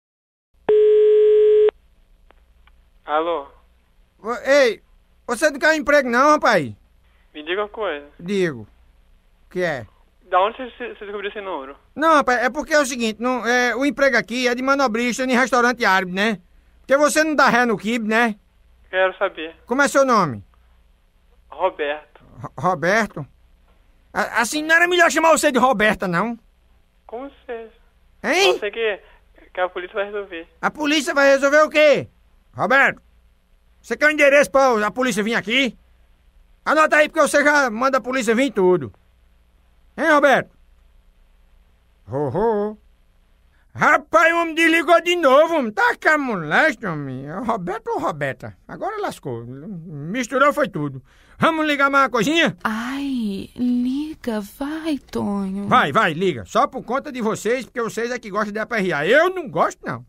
Alô? Ei, você não quer emprego não, rapaz? Me diga uma coisa. Digo. O que é? Da onde você, você descobriu esse número? Não, rapaz, é porque é o seguinte, não, é, o emprego aqui é de manobrista em restaurante árabe, né? Porque você não dá ré no quibe, né? Quero saber. Como é seu nome? Roberto. Ro- Roberto? A- assim, não era melhor chamar você de Roberta, não? Como seja. Hein? Eu sei que, que a polícia vai resolver. A polícia vai resolver o quê? Roberto, você quer o endereço pra a polícia vir aqui? Anota aí, porque você já manda a polícia vir tudo. Hein, Roberto? Ho, ho. Rapaz, o homem desligou de novo, homem. Tá com a molesta, homem. É o Roberto ou Roberta? Agora lascou. Misturou foi tudo. Vamos ligar mais uma coisinha? Ai, liga, vai, Tonho. Vai, vai, liga. Só por conta de vocês, porque vocês é que gostam de aperrear. Eu não gosto, não.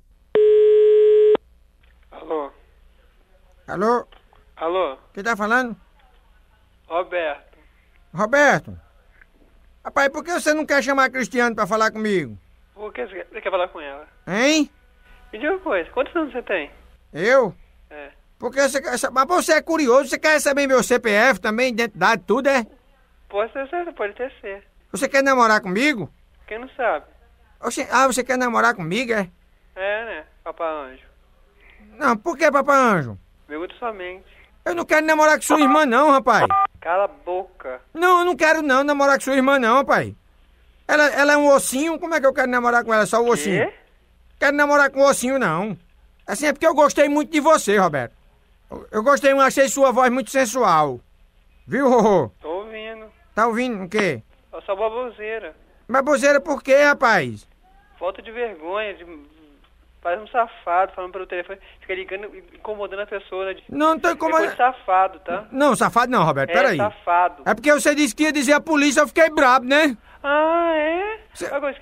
Alô? Alô? Alô? Quem tá falando? Roberto. Roberto? Rapaz, por que você não quer chamar a Cristiane pra falar comigo? Por que você quer, você quer falar com ela? Hein? Me diga uma coisa, quantos anos você tem? Eu? É. Porque você quer... Mas você é curioso, você quer saber meu C P F também, identidade, tudo, é? Pode ter certo, pode ter ser. Você quer namorar comigo? Quem não sabe? Oxe, ah, você quer namorar comigo, é? É, né, Papai Anjo? Não, por que, Papai Anjo? Pergunta sua mente. Eu não quero namorar com sua irmã não, rapaz. Cala a boca. Não, eu não quero não namorar com sua irmã não, rapaz. Ela, ela é um ossinho, como é que eu quero namorar com ela? Só o ossinho. Quê? Quero namorar com o ossinho não. Assim, é porque eu gostei muito de você, Roberto. Eu, eu gostei, eu achei sua voz muito sensual. Viu, Rorô? Tô ouvindo. Tá ouvindo o quê? Eu sou baboseira. Baboseira por quê, rapaz? Falta de vergonha, de... Parece um safado falando pelo telefone, fica ligando, incomodando a pessoa. Né? Não, não tô incomodando. É coisa de safado, tá? Não, safado não, Roberto, é, peraí. safado. É porque você disse que ia dizer a polícia, eu fiquei brabo, né? Ah, é? Cê... Agora,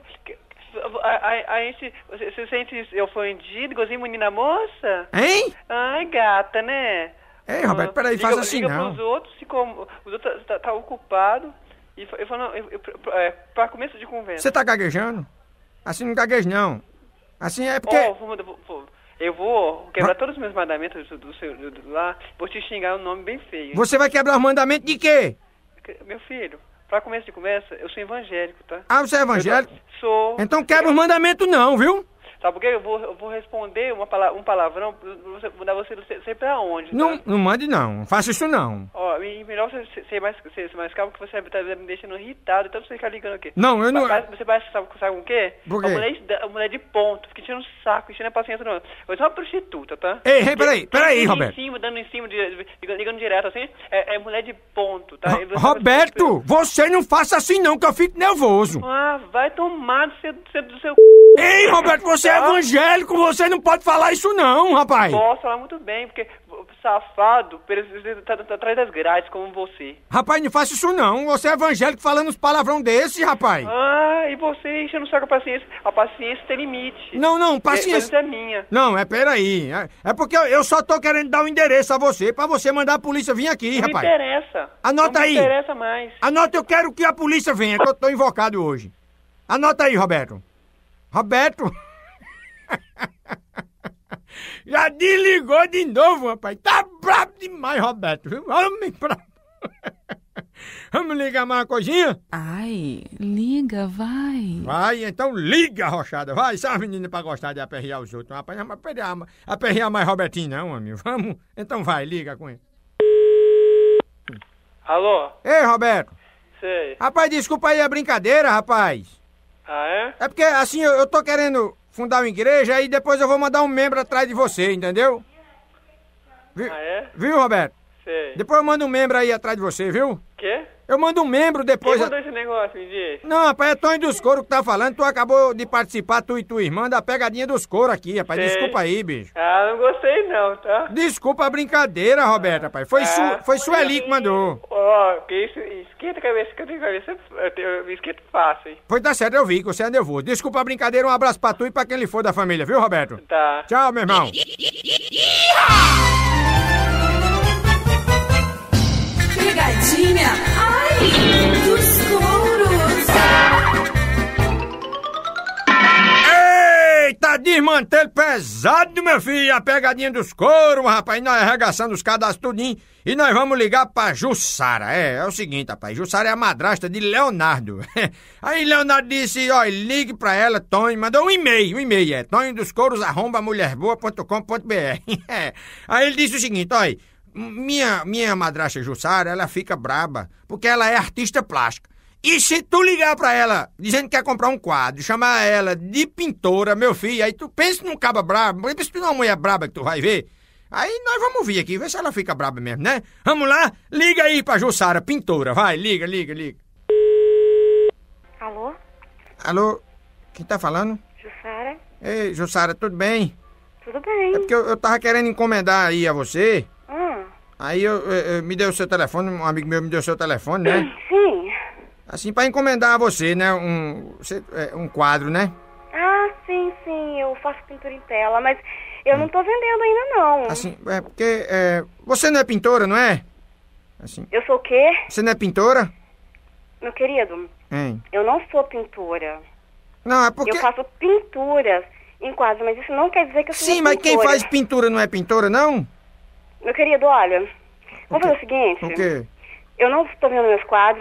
aí, aí se, você, você sente ofendido, igualzinho menina moça? Hein? Ai, gata, né? Ei, Roberto, ah, peraí, liga, faça assim liga não. Pros outros, se com, os outros tá, tá, tá ocupado. E eu falo, não, eu, eu, é, pra começo de conversa. Você tá gaguejando? Assim não gagueja não. Assim é porque... Oh, vou, vou, vou, eu vou quebrar ah. todos os meus mandamentos do, do seu, do, do, lá, vou te xingar um nome bem feio. Hein? Você vai quebrar os mandamentos de quê? Meu filho, pra começo de conversa, eu sou evangélico, tá? Ah, você é evangélico? Eu sou. Então quebra os mandamentos não, viu? Sabe por quê? Eu vou, eu vou responder uma pala um palavrão, você, mandar você não sei pra onde, tá? Não, não mande não, faça isso não. Ó, e melhor você ser mais, ser, ser mais calmo, que você tá me deixando irritado, então você fica ligando aqui. Não, eu não... Mas, você parece, sabe, sabe com o quê? Por quê? A mulher, a mulher de ponto, fica enchendo o saco, enchendo a paciência não. Eu sou uma prostituta, tá? Ei, ei, peraí, peraí, Roberto. Em cima, dando em cima, de, ligando, ligando direto assim, é, é mulher de ponto, tá? Ro Roberto, você não faça assim não, que eu fico nervoso. Ah, vai tomar do seu... Do seu... Ei, Roberto, você é evangélico, você não pode falar isso não, rapaz. Posso falar muito bem, porque safado tá, tá, tá atrás das grades, como você. Rapaz, não faça isso não, você é evangélico falando uns palavrão desse, rapaz. Ah, e você enchendo o saco a paciência. A paciência tem limite. Não, não, paciência... É, é minha. Não, é peraí, é, é porque eu, eu só tô querendo dar o um endereço a você, pra você mandar a polícia vir aqui, não rapaz. Não me interessa. Anota não aí. Não me interessa mais. Anota, eu quero que a polícia venha, que eu tô invocado hoje. Anota aí, Roberto. Roberto... Já desligou de novo, rapaz. Tá brabo demais, Roberto. Viu? Homem brabo. Vamos ligar mais uma coisinha? Ai, liga, vai. Vai, então liga, Rochada. Vai, só as meninas pra gostar de aperrear os outros. Rapaz, não vai aperrear, aperrear mais Robertinho, não, amigo. Vamos? Então vai, liga com ele. Alô? Ei, Roberto. Sei. Rapaz, desculpa aí a brincadeira, rapaz. Ah, é? É porque, assim, eu, eu tô querendo fundar uma igreja e depois eu vou mandar um membro atrás de você, entendeu? Vi, ah, é? Viu, Roberto? Sei. Depois eu mando um membro aí atrás de você, viu? Quê? Eu mando um membro depois... Quem mandou esse negócio, me diz? Não, rapaz, é Tonho dos Couro que tá falando. Tu acabou de participar, tu e tua irmã, da pegadinha dos couro aqui, rapaz. Sei. Desculpa aí, bicho. Ah, não gostei não, tá? Desculpa a brincadeira, Roberto, rapaz. Foi, ah, su, foi Sueli que mandou. Ó, oh, que isso, esquenta a cabeça, que eu tenho cabeça, eu me esquento fácil, hein? Foi, tá certo, eu vi que você é nervoso. Desculpa a brincadeira, um abraço pra tu e pra quem lhe for da família, viu, Roberto? Tá. Tchau, meu irmão. Pegadinha, ai, dos couros. Eita, desmantelo pesado, meu filho. A pegadinha dos couros, rapaz. Nós arregaçando os cadastros tudinho. E nós vamos ligar pra Jussara. É, é o seguinte, rapaz. Jussara é a madrasta de Leonardo. Aí Leonardo disse, ó, ligue pra ela, Tonho. Mandou um e-mail, um e-mail, é tonho dos couros arroba mulherboa ponto com ponto br. Aí ele disse o seguinte, ó, minha, minha madrasta Jussara, ela fica braba, porque ela é artista plástica. E se tu ligar pra ela, dizendo que quer comprar um quadro, chamar ela de pintora, meu filho, aí tu pensa num caba brabo, pensa numa mulher braba que tu vai ver, aí nós vamos vir aqui, ver se ela fica braba mesmo, né? Vamos lá? Liga aí pra Jussara, pintora, vai, liga, liga, liga. Alô? Alô? Quem tá falando? Jussara? Ei, Jussara, tudo bem? Tudo bem. É porque eu, eu tava querendo encomendar aí a você. Hum. Aí eu, eu, eu me deu o seu telefone, um amigo meu me deu o seu telefone, né? Sim. Assim, pra encomendar a você, né? Um, um quadro, né? Ah, sim, sim. Eu faço pintura em tela, mas eu hum. não tô vendendo ainda, não. Assim, é porque... É, você não é pintora, não é? Assim. Eu sou o quê? Você não é pintora? Meu querido, hein? Eu não sou pintora. Não, é porque... Eu faço pinturas em quadros, mas isso não quer dizer que eu sou Sim, mas quem faz pintura não é pintora, não? Meu querido, olha, vamos fazer o seguinte. O quê? Eu não estou vendo meus quadros,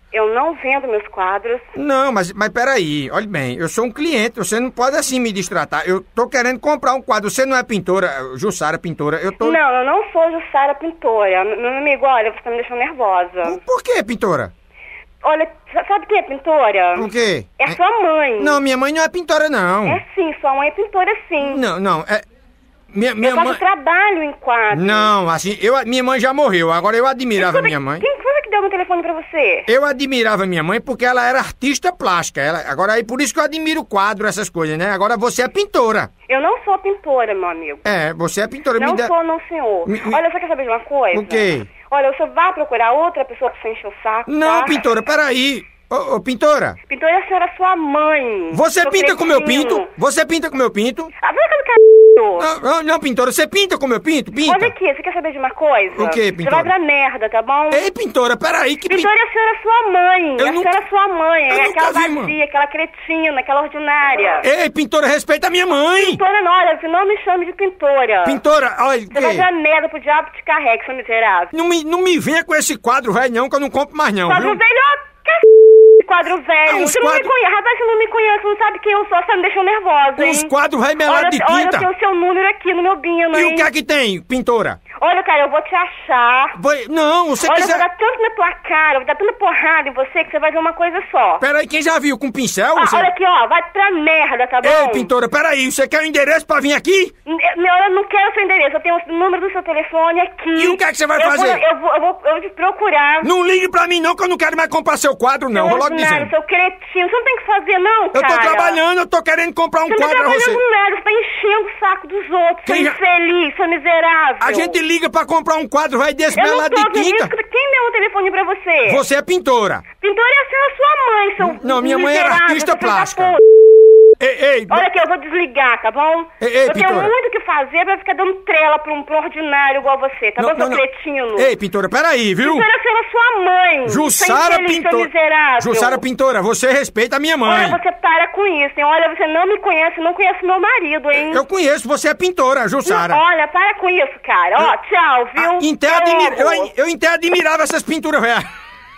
Eu não vendo meus quadros. Não, mas, mas peraí, olha bem, eu sou um cliente, você não pode assim me distratar. Eu tô querendo comprar um quadro, você não é pintora, Jussara pintora, eu tô... Não, eu não sou Jussara pintora. Meu amigo, olha, você tá me deixando nervosa. Por, por que, pintora? Olha, sabe quem é pintora? O quê? É sua mãe. Não, minha mãe não é pintora, não. É sim, sua mãe é pintora, sim. Não, não, é... Minha, minha eu faço mãe... trabalho em quadro. Não, assim, eu, minha mãe já morreu, agora eu admirava minha mãe. Quem foi que deu meu telefone pra você? Eu admirava minha mãe porque ela era artista plástica. Ela, agora aí por isso que eu admiro o quadro, essas coisas, né? Agora você é pintora. Eu não sou pintora, meu amigo. É, você é pintora. Não me dá... sou, não, senhor. Me, me... Olha, você quer saber de uma coisa? O quê? Olha, você vai procurar outra pessoa pra você encher o saco, Não, tá? pintora, peraí. Ô, ô, pintora. Pintora é a senhora sua mãe. Você Seu pinta com meu cretino. pinto? Você pinta com meu pinto? Ah, vai com c... Não, não, não, pintora, você pinta com meu pinto? Pinta. Olha aqui, você quer saber de uma coisa? O quê, pintora? Você vai pra merda, tá bom? Ei, pintora, peraí, que... Pintora é a senhora sua mãe. Eu a nunca... senhora sua mãe. Eu é nunca aquela vi, vazia, mano. aquela cretina, aquela ordinária. Ei, pintora, respeita a minha mãe. Pintora não, olha, você não me chame de pintora. Pintora, olha... Você vai pra merda pro diabo te carregue, seu miserável. Não me, não me venha com esse quadro velho não, que eu não compro mais não, Quadro viu? velho, que quadro velho. Ah, você não quadro... me conhece, rapaz, você não me conhece, você não sabe quem eu sou, você tá me deixando nervosa, hein? Uns quadros velho melado olha, de olha, tinta. eu tenho o seu número aqui no meu bino, E hein? o que é que tem, pintora? Olha, cara, eu vou te achar. Vai... Não, você Olha, quiser... eu vou dar tanto na tua cara, eu vou dar tanta porrada em você que você vai ver uma coisa só. Peraí, quem já viu com pincel? Ah, Você... olha aqui, ó, vai pra merda, tá bom? Ei, pintora, peraí, você quer o endereço pra vir aqui? Meu, eu não quero o seu endereço, eu tenho o número do seu telefone aqui. E o que é que você vai eu fazer? Vou, eu, vou, eu, vou, eu vou te procurar. Não ligue pra mim não, que eu não quero mais comprar seu quadro, não, vou logo dizendo. Seu cretino, você não tem que fazer não, cara. Eu tô trabalhando, eu tô querendo comprar um você quadro pra você. Você não tá fazendo nada, você tá enchendo o saco dos outros, Quem seu já... infeliz, seu miserável. A gente liga pra comprar um quadro, vai desse eu melado não tô de tinta. Isso. Quem deu o telefone pra você? Você é pintora. Pintora é a senhora sua mãe, seu Não, minha mãe era artista plástica. Ei, ei, olha aqui, eu vou desligar, tá bom? Ei, ei, eu tenho pintora. muito o que fazer pra ficar dando trela pra um, pra um ordinário igual você, tá não, bom, seu não, não. cretino? Ei, pintora, peraí, viu? Pintora é sua mãe. Jussara Pintora. miserável. Jussara Pintora, você respeita a minha mãe. Olha, você para com isso, hein? Olha, você não me conhece, não conhece meu marido, hein? Eu conheço, você é pintora, Jussara. Não, olha, para com isso, cara. Ó, tchau, viu? Ah, até admir... eu, eu até admirava essas pinturas, velho.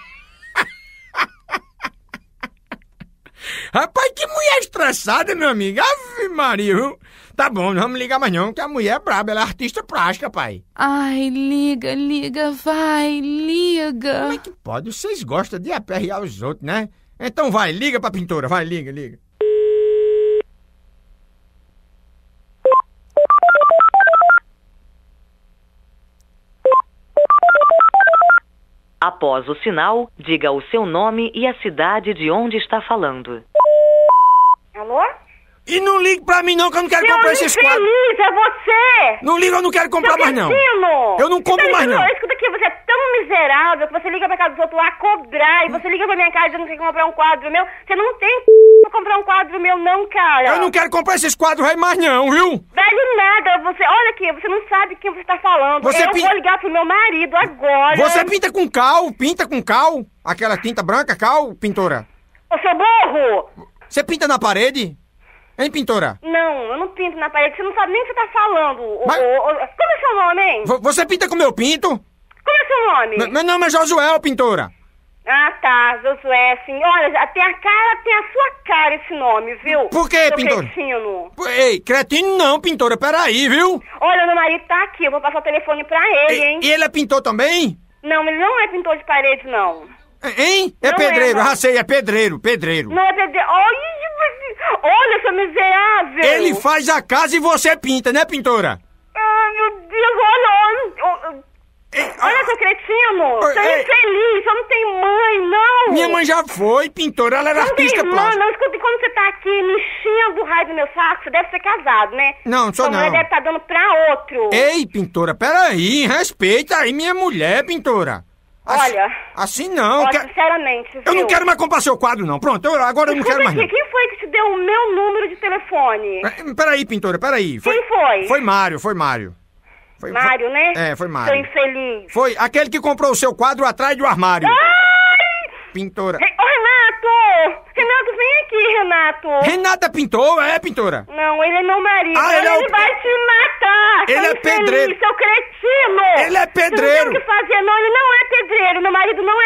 Rapaz, que mulher estressada, meu amigo. Ave Maria, viu? Tá bom, não vamos ligar mais não, que a mulher é braba, ela é artista plástica, pai. Ai, liga, liga, vai, liga. Como é que pode? Vocês gostam de aperrear os outros, né? Então vai, liga pra pintora, vai, liga, liga. Após o sinal, diga o seu nome e a cidade de onde está falando. Alô? E não ligue pra mim não, que eu não quero Seu comprar esses quadros. infeliz, é você! Não liga, eu não quero comprar Seu mais não. cretino! Eu não compro Você mais não. Escuta aqui, você é tão miserável que você liga pra casa dos outros lá cobrar e você liga pra minha casa dizendo que quer comprar um quadro meu. Você não tem c... pra comprar um quadro meu não, cara. Eu não quero comprar esses quadros aí mais não, viu? Velho nada, você... Olha aqui, você não sabe quem você tá falando. Você eu pin... vou ligar pro meu marido agora. Você pinta com cal, pinta com cal. Aquela tinta branca, cal, pintora. Ô, seu burro! Você pinta na parede? Hein, pintora? Não, eu não pinto na parede, você não sabe nem o que você tá falando. Mas... O, o, o... Como é seu nome, hein? V você pinta com meu pinto? Como é seu nome? M meu nome é Josué, pintora. Ah, tá, Josué, sim. Olha, tem a cara, tem a sua cara esse nome, viu? Por quê, seu pintora? Cretino. Ei, cretino não, pintora, peraí, viu? Olha, meu marido tá aqui, eu vou passar o telefone pra ele, e, hein? E ele é pintor também? Não, ele não é pintor de parede, não. Hein? É não pedreiro, é, já sei, é pedreiro, pedreiro. Não é pedreiro. Olha, olha, seu miserável. Ele faz a casa e você pinta, né, pintora? Ai, meu Deus, olha, olha. Ei, olha, seu cretino, você é infeliz, você não tem mãe, não. Minha mãe já foi pintora, ela era não artista tem plástica. Não, não, escuta, quando você tá aqui me enchendo o raio do meu saco, você deve ser casado, né? Não, sou Sua não. mulher deve estar dando pra outro. Ei, pintora, peraí, respeita aí minha mulher, pintora. Assim, olha... Assim não. Olha, que... sinceramente, Eu viu? não quero mais comprar seu quadro, não. Pronto, eu, agora eu não quero mais aqui, não. Quem foi que te deu o meu número de telefone? É, peraí, pintora, peraí. Foi... Quem foi? Foi Mário, foi Mário. Foi, Mário, foi... né? É, foi Mário. Seu infeliz. Foi aquele que comprou o seu quadro atrás do armário. Ai! Pintora. Re... Ô, Renato! Renato, vem aqui, Renato. Renata pintou, é, pintora? Não, ele é meu marido. Ah, ele é ele o... vai te matar. Ele seu é pedreiro. Seu cretino. Ele é pedreiro. Você não tem o que fazer, não. Ele não é pedreiro. Meu marido não é pedreiro.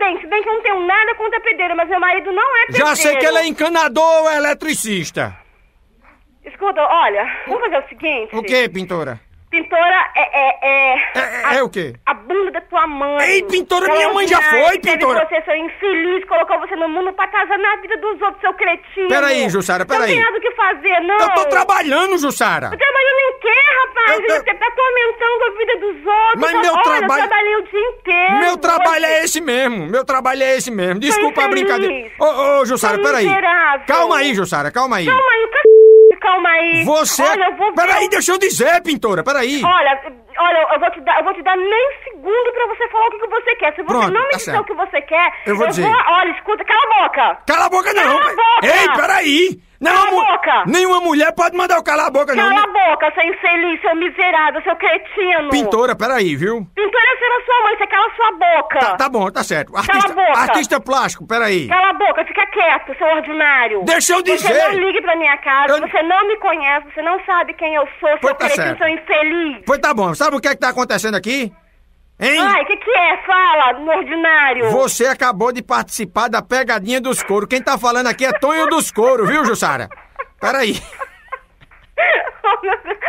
bem, se bem que eu não tenho nada contra pedreiro, mas meu marido não é pedreiro. Já sei que ele é encanador ou é eletricista. Escuta, olha, vamos fazer o seguinte... O quê, pintora? Pintora é... É, é, é, a, é o quê? A bunda da tua mãe. Ei, pintora, minha mãe já foi, pintora. Você, seu infeliz, colocou você no mundo pra atazanar a vida dos outros, seu cretino. Peraí, Jussara, peraí. Não tem nada o que fazer, não. Eu tô trabalhando, Jussara. Tô trabalhando em quê, rapaz? Eu, eu... Você tá atormentando a vida dos outros. Mas meu olha, trabalho... eu trabalhei o dia inteiro. Meu trabalho você... é esse mesmo. Meu trabalho é esse mesmo. Desculpa a brincadeira. Ô, ô, Jussara, Seu peraí. miserável. Calma aí, Jussara, calma aí. Calma aí, c... Calma aí. Você... Olha, eu vou ver... Peraí, deixa eu dizer, pintora, peraí. Olha, olha, eu vou te dar, eu vou te dar nem segundo pra você falar o que, que você quer. Se você Pronto, não me tá disser certo. o que você quer, eu vou dizer. Vou, olha, escuta, cala a boca. Cala a boca não. Cala a boca. Ei, peraí. Não, cala a boca. Nenhuma mulher pode mandar eu calar a boca, não. Cala a boca, seu infeliz, seu miserável, seu cretino. Pintora, peraí, viu? Pintora é ser a sua mãe, você cala a sua boca. Tá, tá bom, tá certo. Artista, cala a boca. Artista plástico, peraí. Cala a boca, fica quieto, seu ordinário. Deixa eu dizer. Você não ligue pra minha casa, eu... você não me conhece, você não sabe quem eu sou, seu Pois tá cretino, certo. seu infeliz. Pois tá bom, sabe o que é que tá acontecendo aqui? Hein? Ai, o que que é? Fala, no ordinário. Você acabou de participar da pegadinha dos couro. Quem tá falando aqui é Tonho dos Couro, viu, Jussara? Peraí. Oh, meu Deus.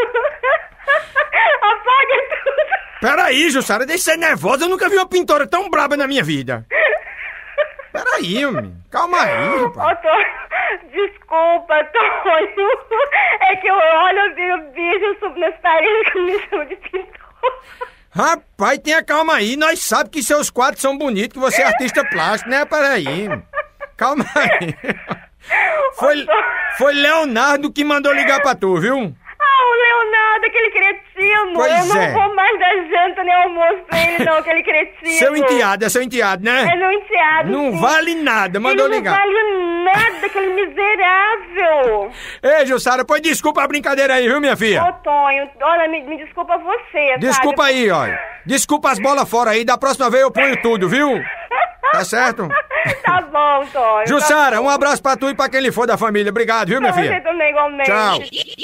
Apaga tudo. Peraí, Jussara, deixa de ser nervosa. Eu nunca vi uma pintora tão braba na minha vida. Peraí, homem. Calma aí, rapaz. Oh, tô... Desculpa, Tonho. É que eu olho, eu vi o bicho, eu subo nas paredes que me chamam de pintor. Rapaz, tenha calma aí. Nós sabemos que seus quadros são bonitos, que você é artista plástico, né? Peraí. Calma aí. Foi, foi Leonardo que mandou ligar pra tu, viu? Ah, o Leonardo, aquele cretino. Pois eu não é. vou mais dar janta nem almoço pra ele, não, aquele cretino. Seu enteado, é seu enteado, né? É meu enteado. Não sim. vale nada, mandou ele ligar. Não vale nada, aquele miserável. Ei, Jussara, pois desculpa a brincadeira aí, viu, minha filha? Ô, Tonho, olha, me, me desculpa você, Desculpa sabe? aí, olha. Desculpa as bolas fora aí, da próxima vez eu ponho tudo, viu? Tá certo? Tá bom, Tonho. Jussara, tá um abraço pra tu e pra quem lhe for da família. Obrigado, viu, minha pra filha? Você também, igualmente. Tchau.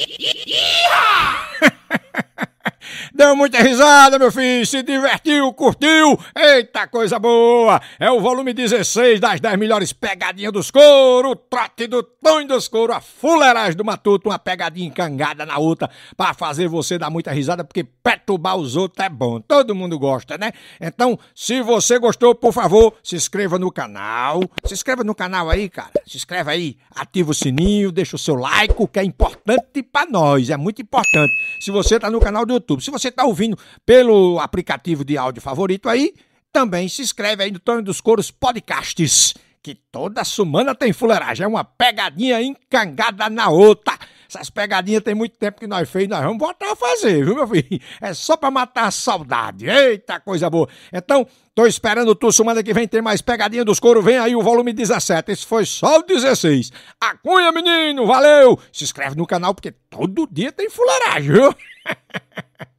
Deu muita risada, meu filho, se divertiu, curtiu, eita coisa boa! É o volume dezesseis das dez melhores pegadinhas dos couro, o trote do Tonho dos Couro, a fuleiragem do Matuto, uma pegadinha encangada na outra, pra fazer você dar muita risada, porque perturbar os outros é bom, todo mundo gosta, né? Então, se você gostou, por favor, se inscreva no canal, se inscreva no canal aí, cara, se inscreve aí, ativa o sininho, deixa o seu like, que é importante pra nós, é muito importante. Se você tá no canal do YouTube, se você tá ouvindo pelo aplicativo de áudio favorito aí, também se inscreve aí no Tonho dos Couros Podcasts, que toda semana tem fuleiragem, é uma pegadinha encangada na outra. Essas pegadinhas tem muito tempo que nós fez, nós vamos voltar a fazer, viu, meu filho? É só pra matar a saudade, eita coisa boa. Então, tô esperando tu, semana que vem tem mais pegadinha dos couro, vem aí o volume dezessete, esse foi só o dezesseis. Acunha, menino, valeu! Se inscreve no canal porque todo dia tem fuleiragem, viu?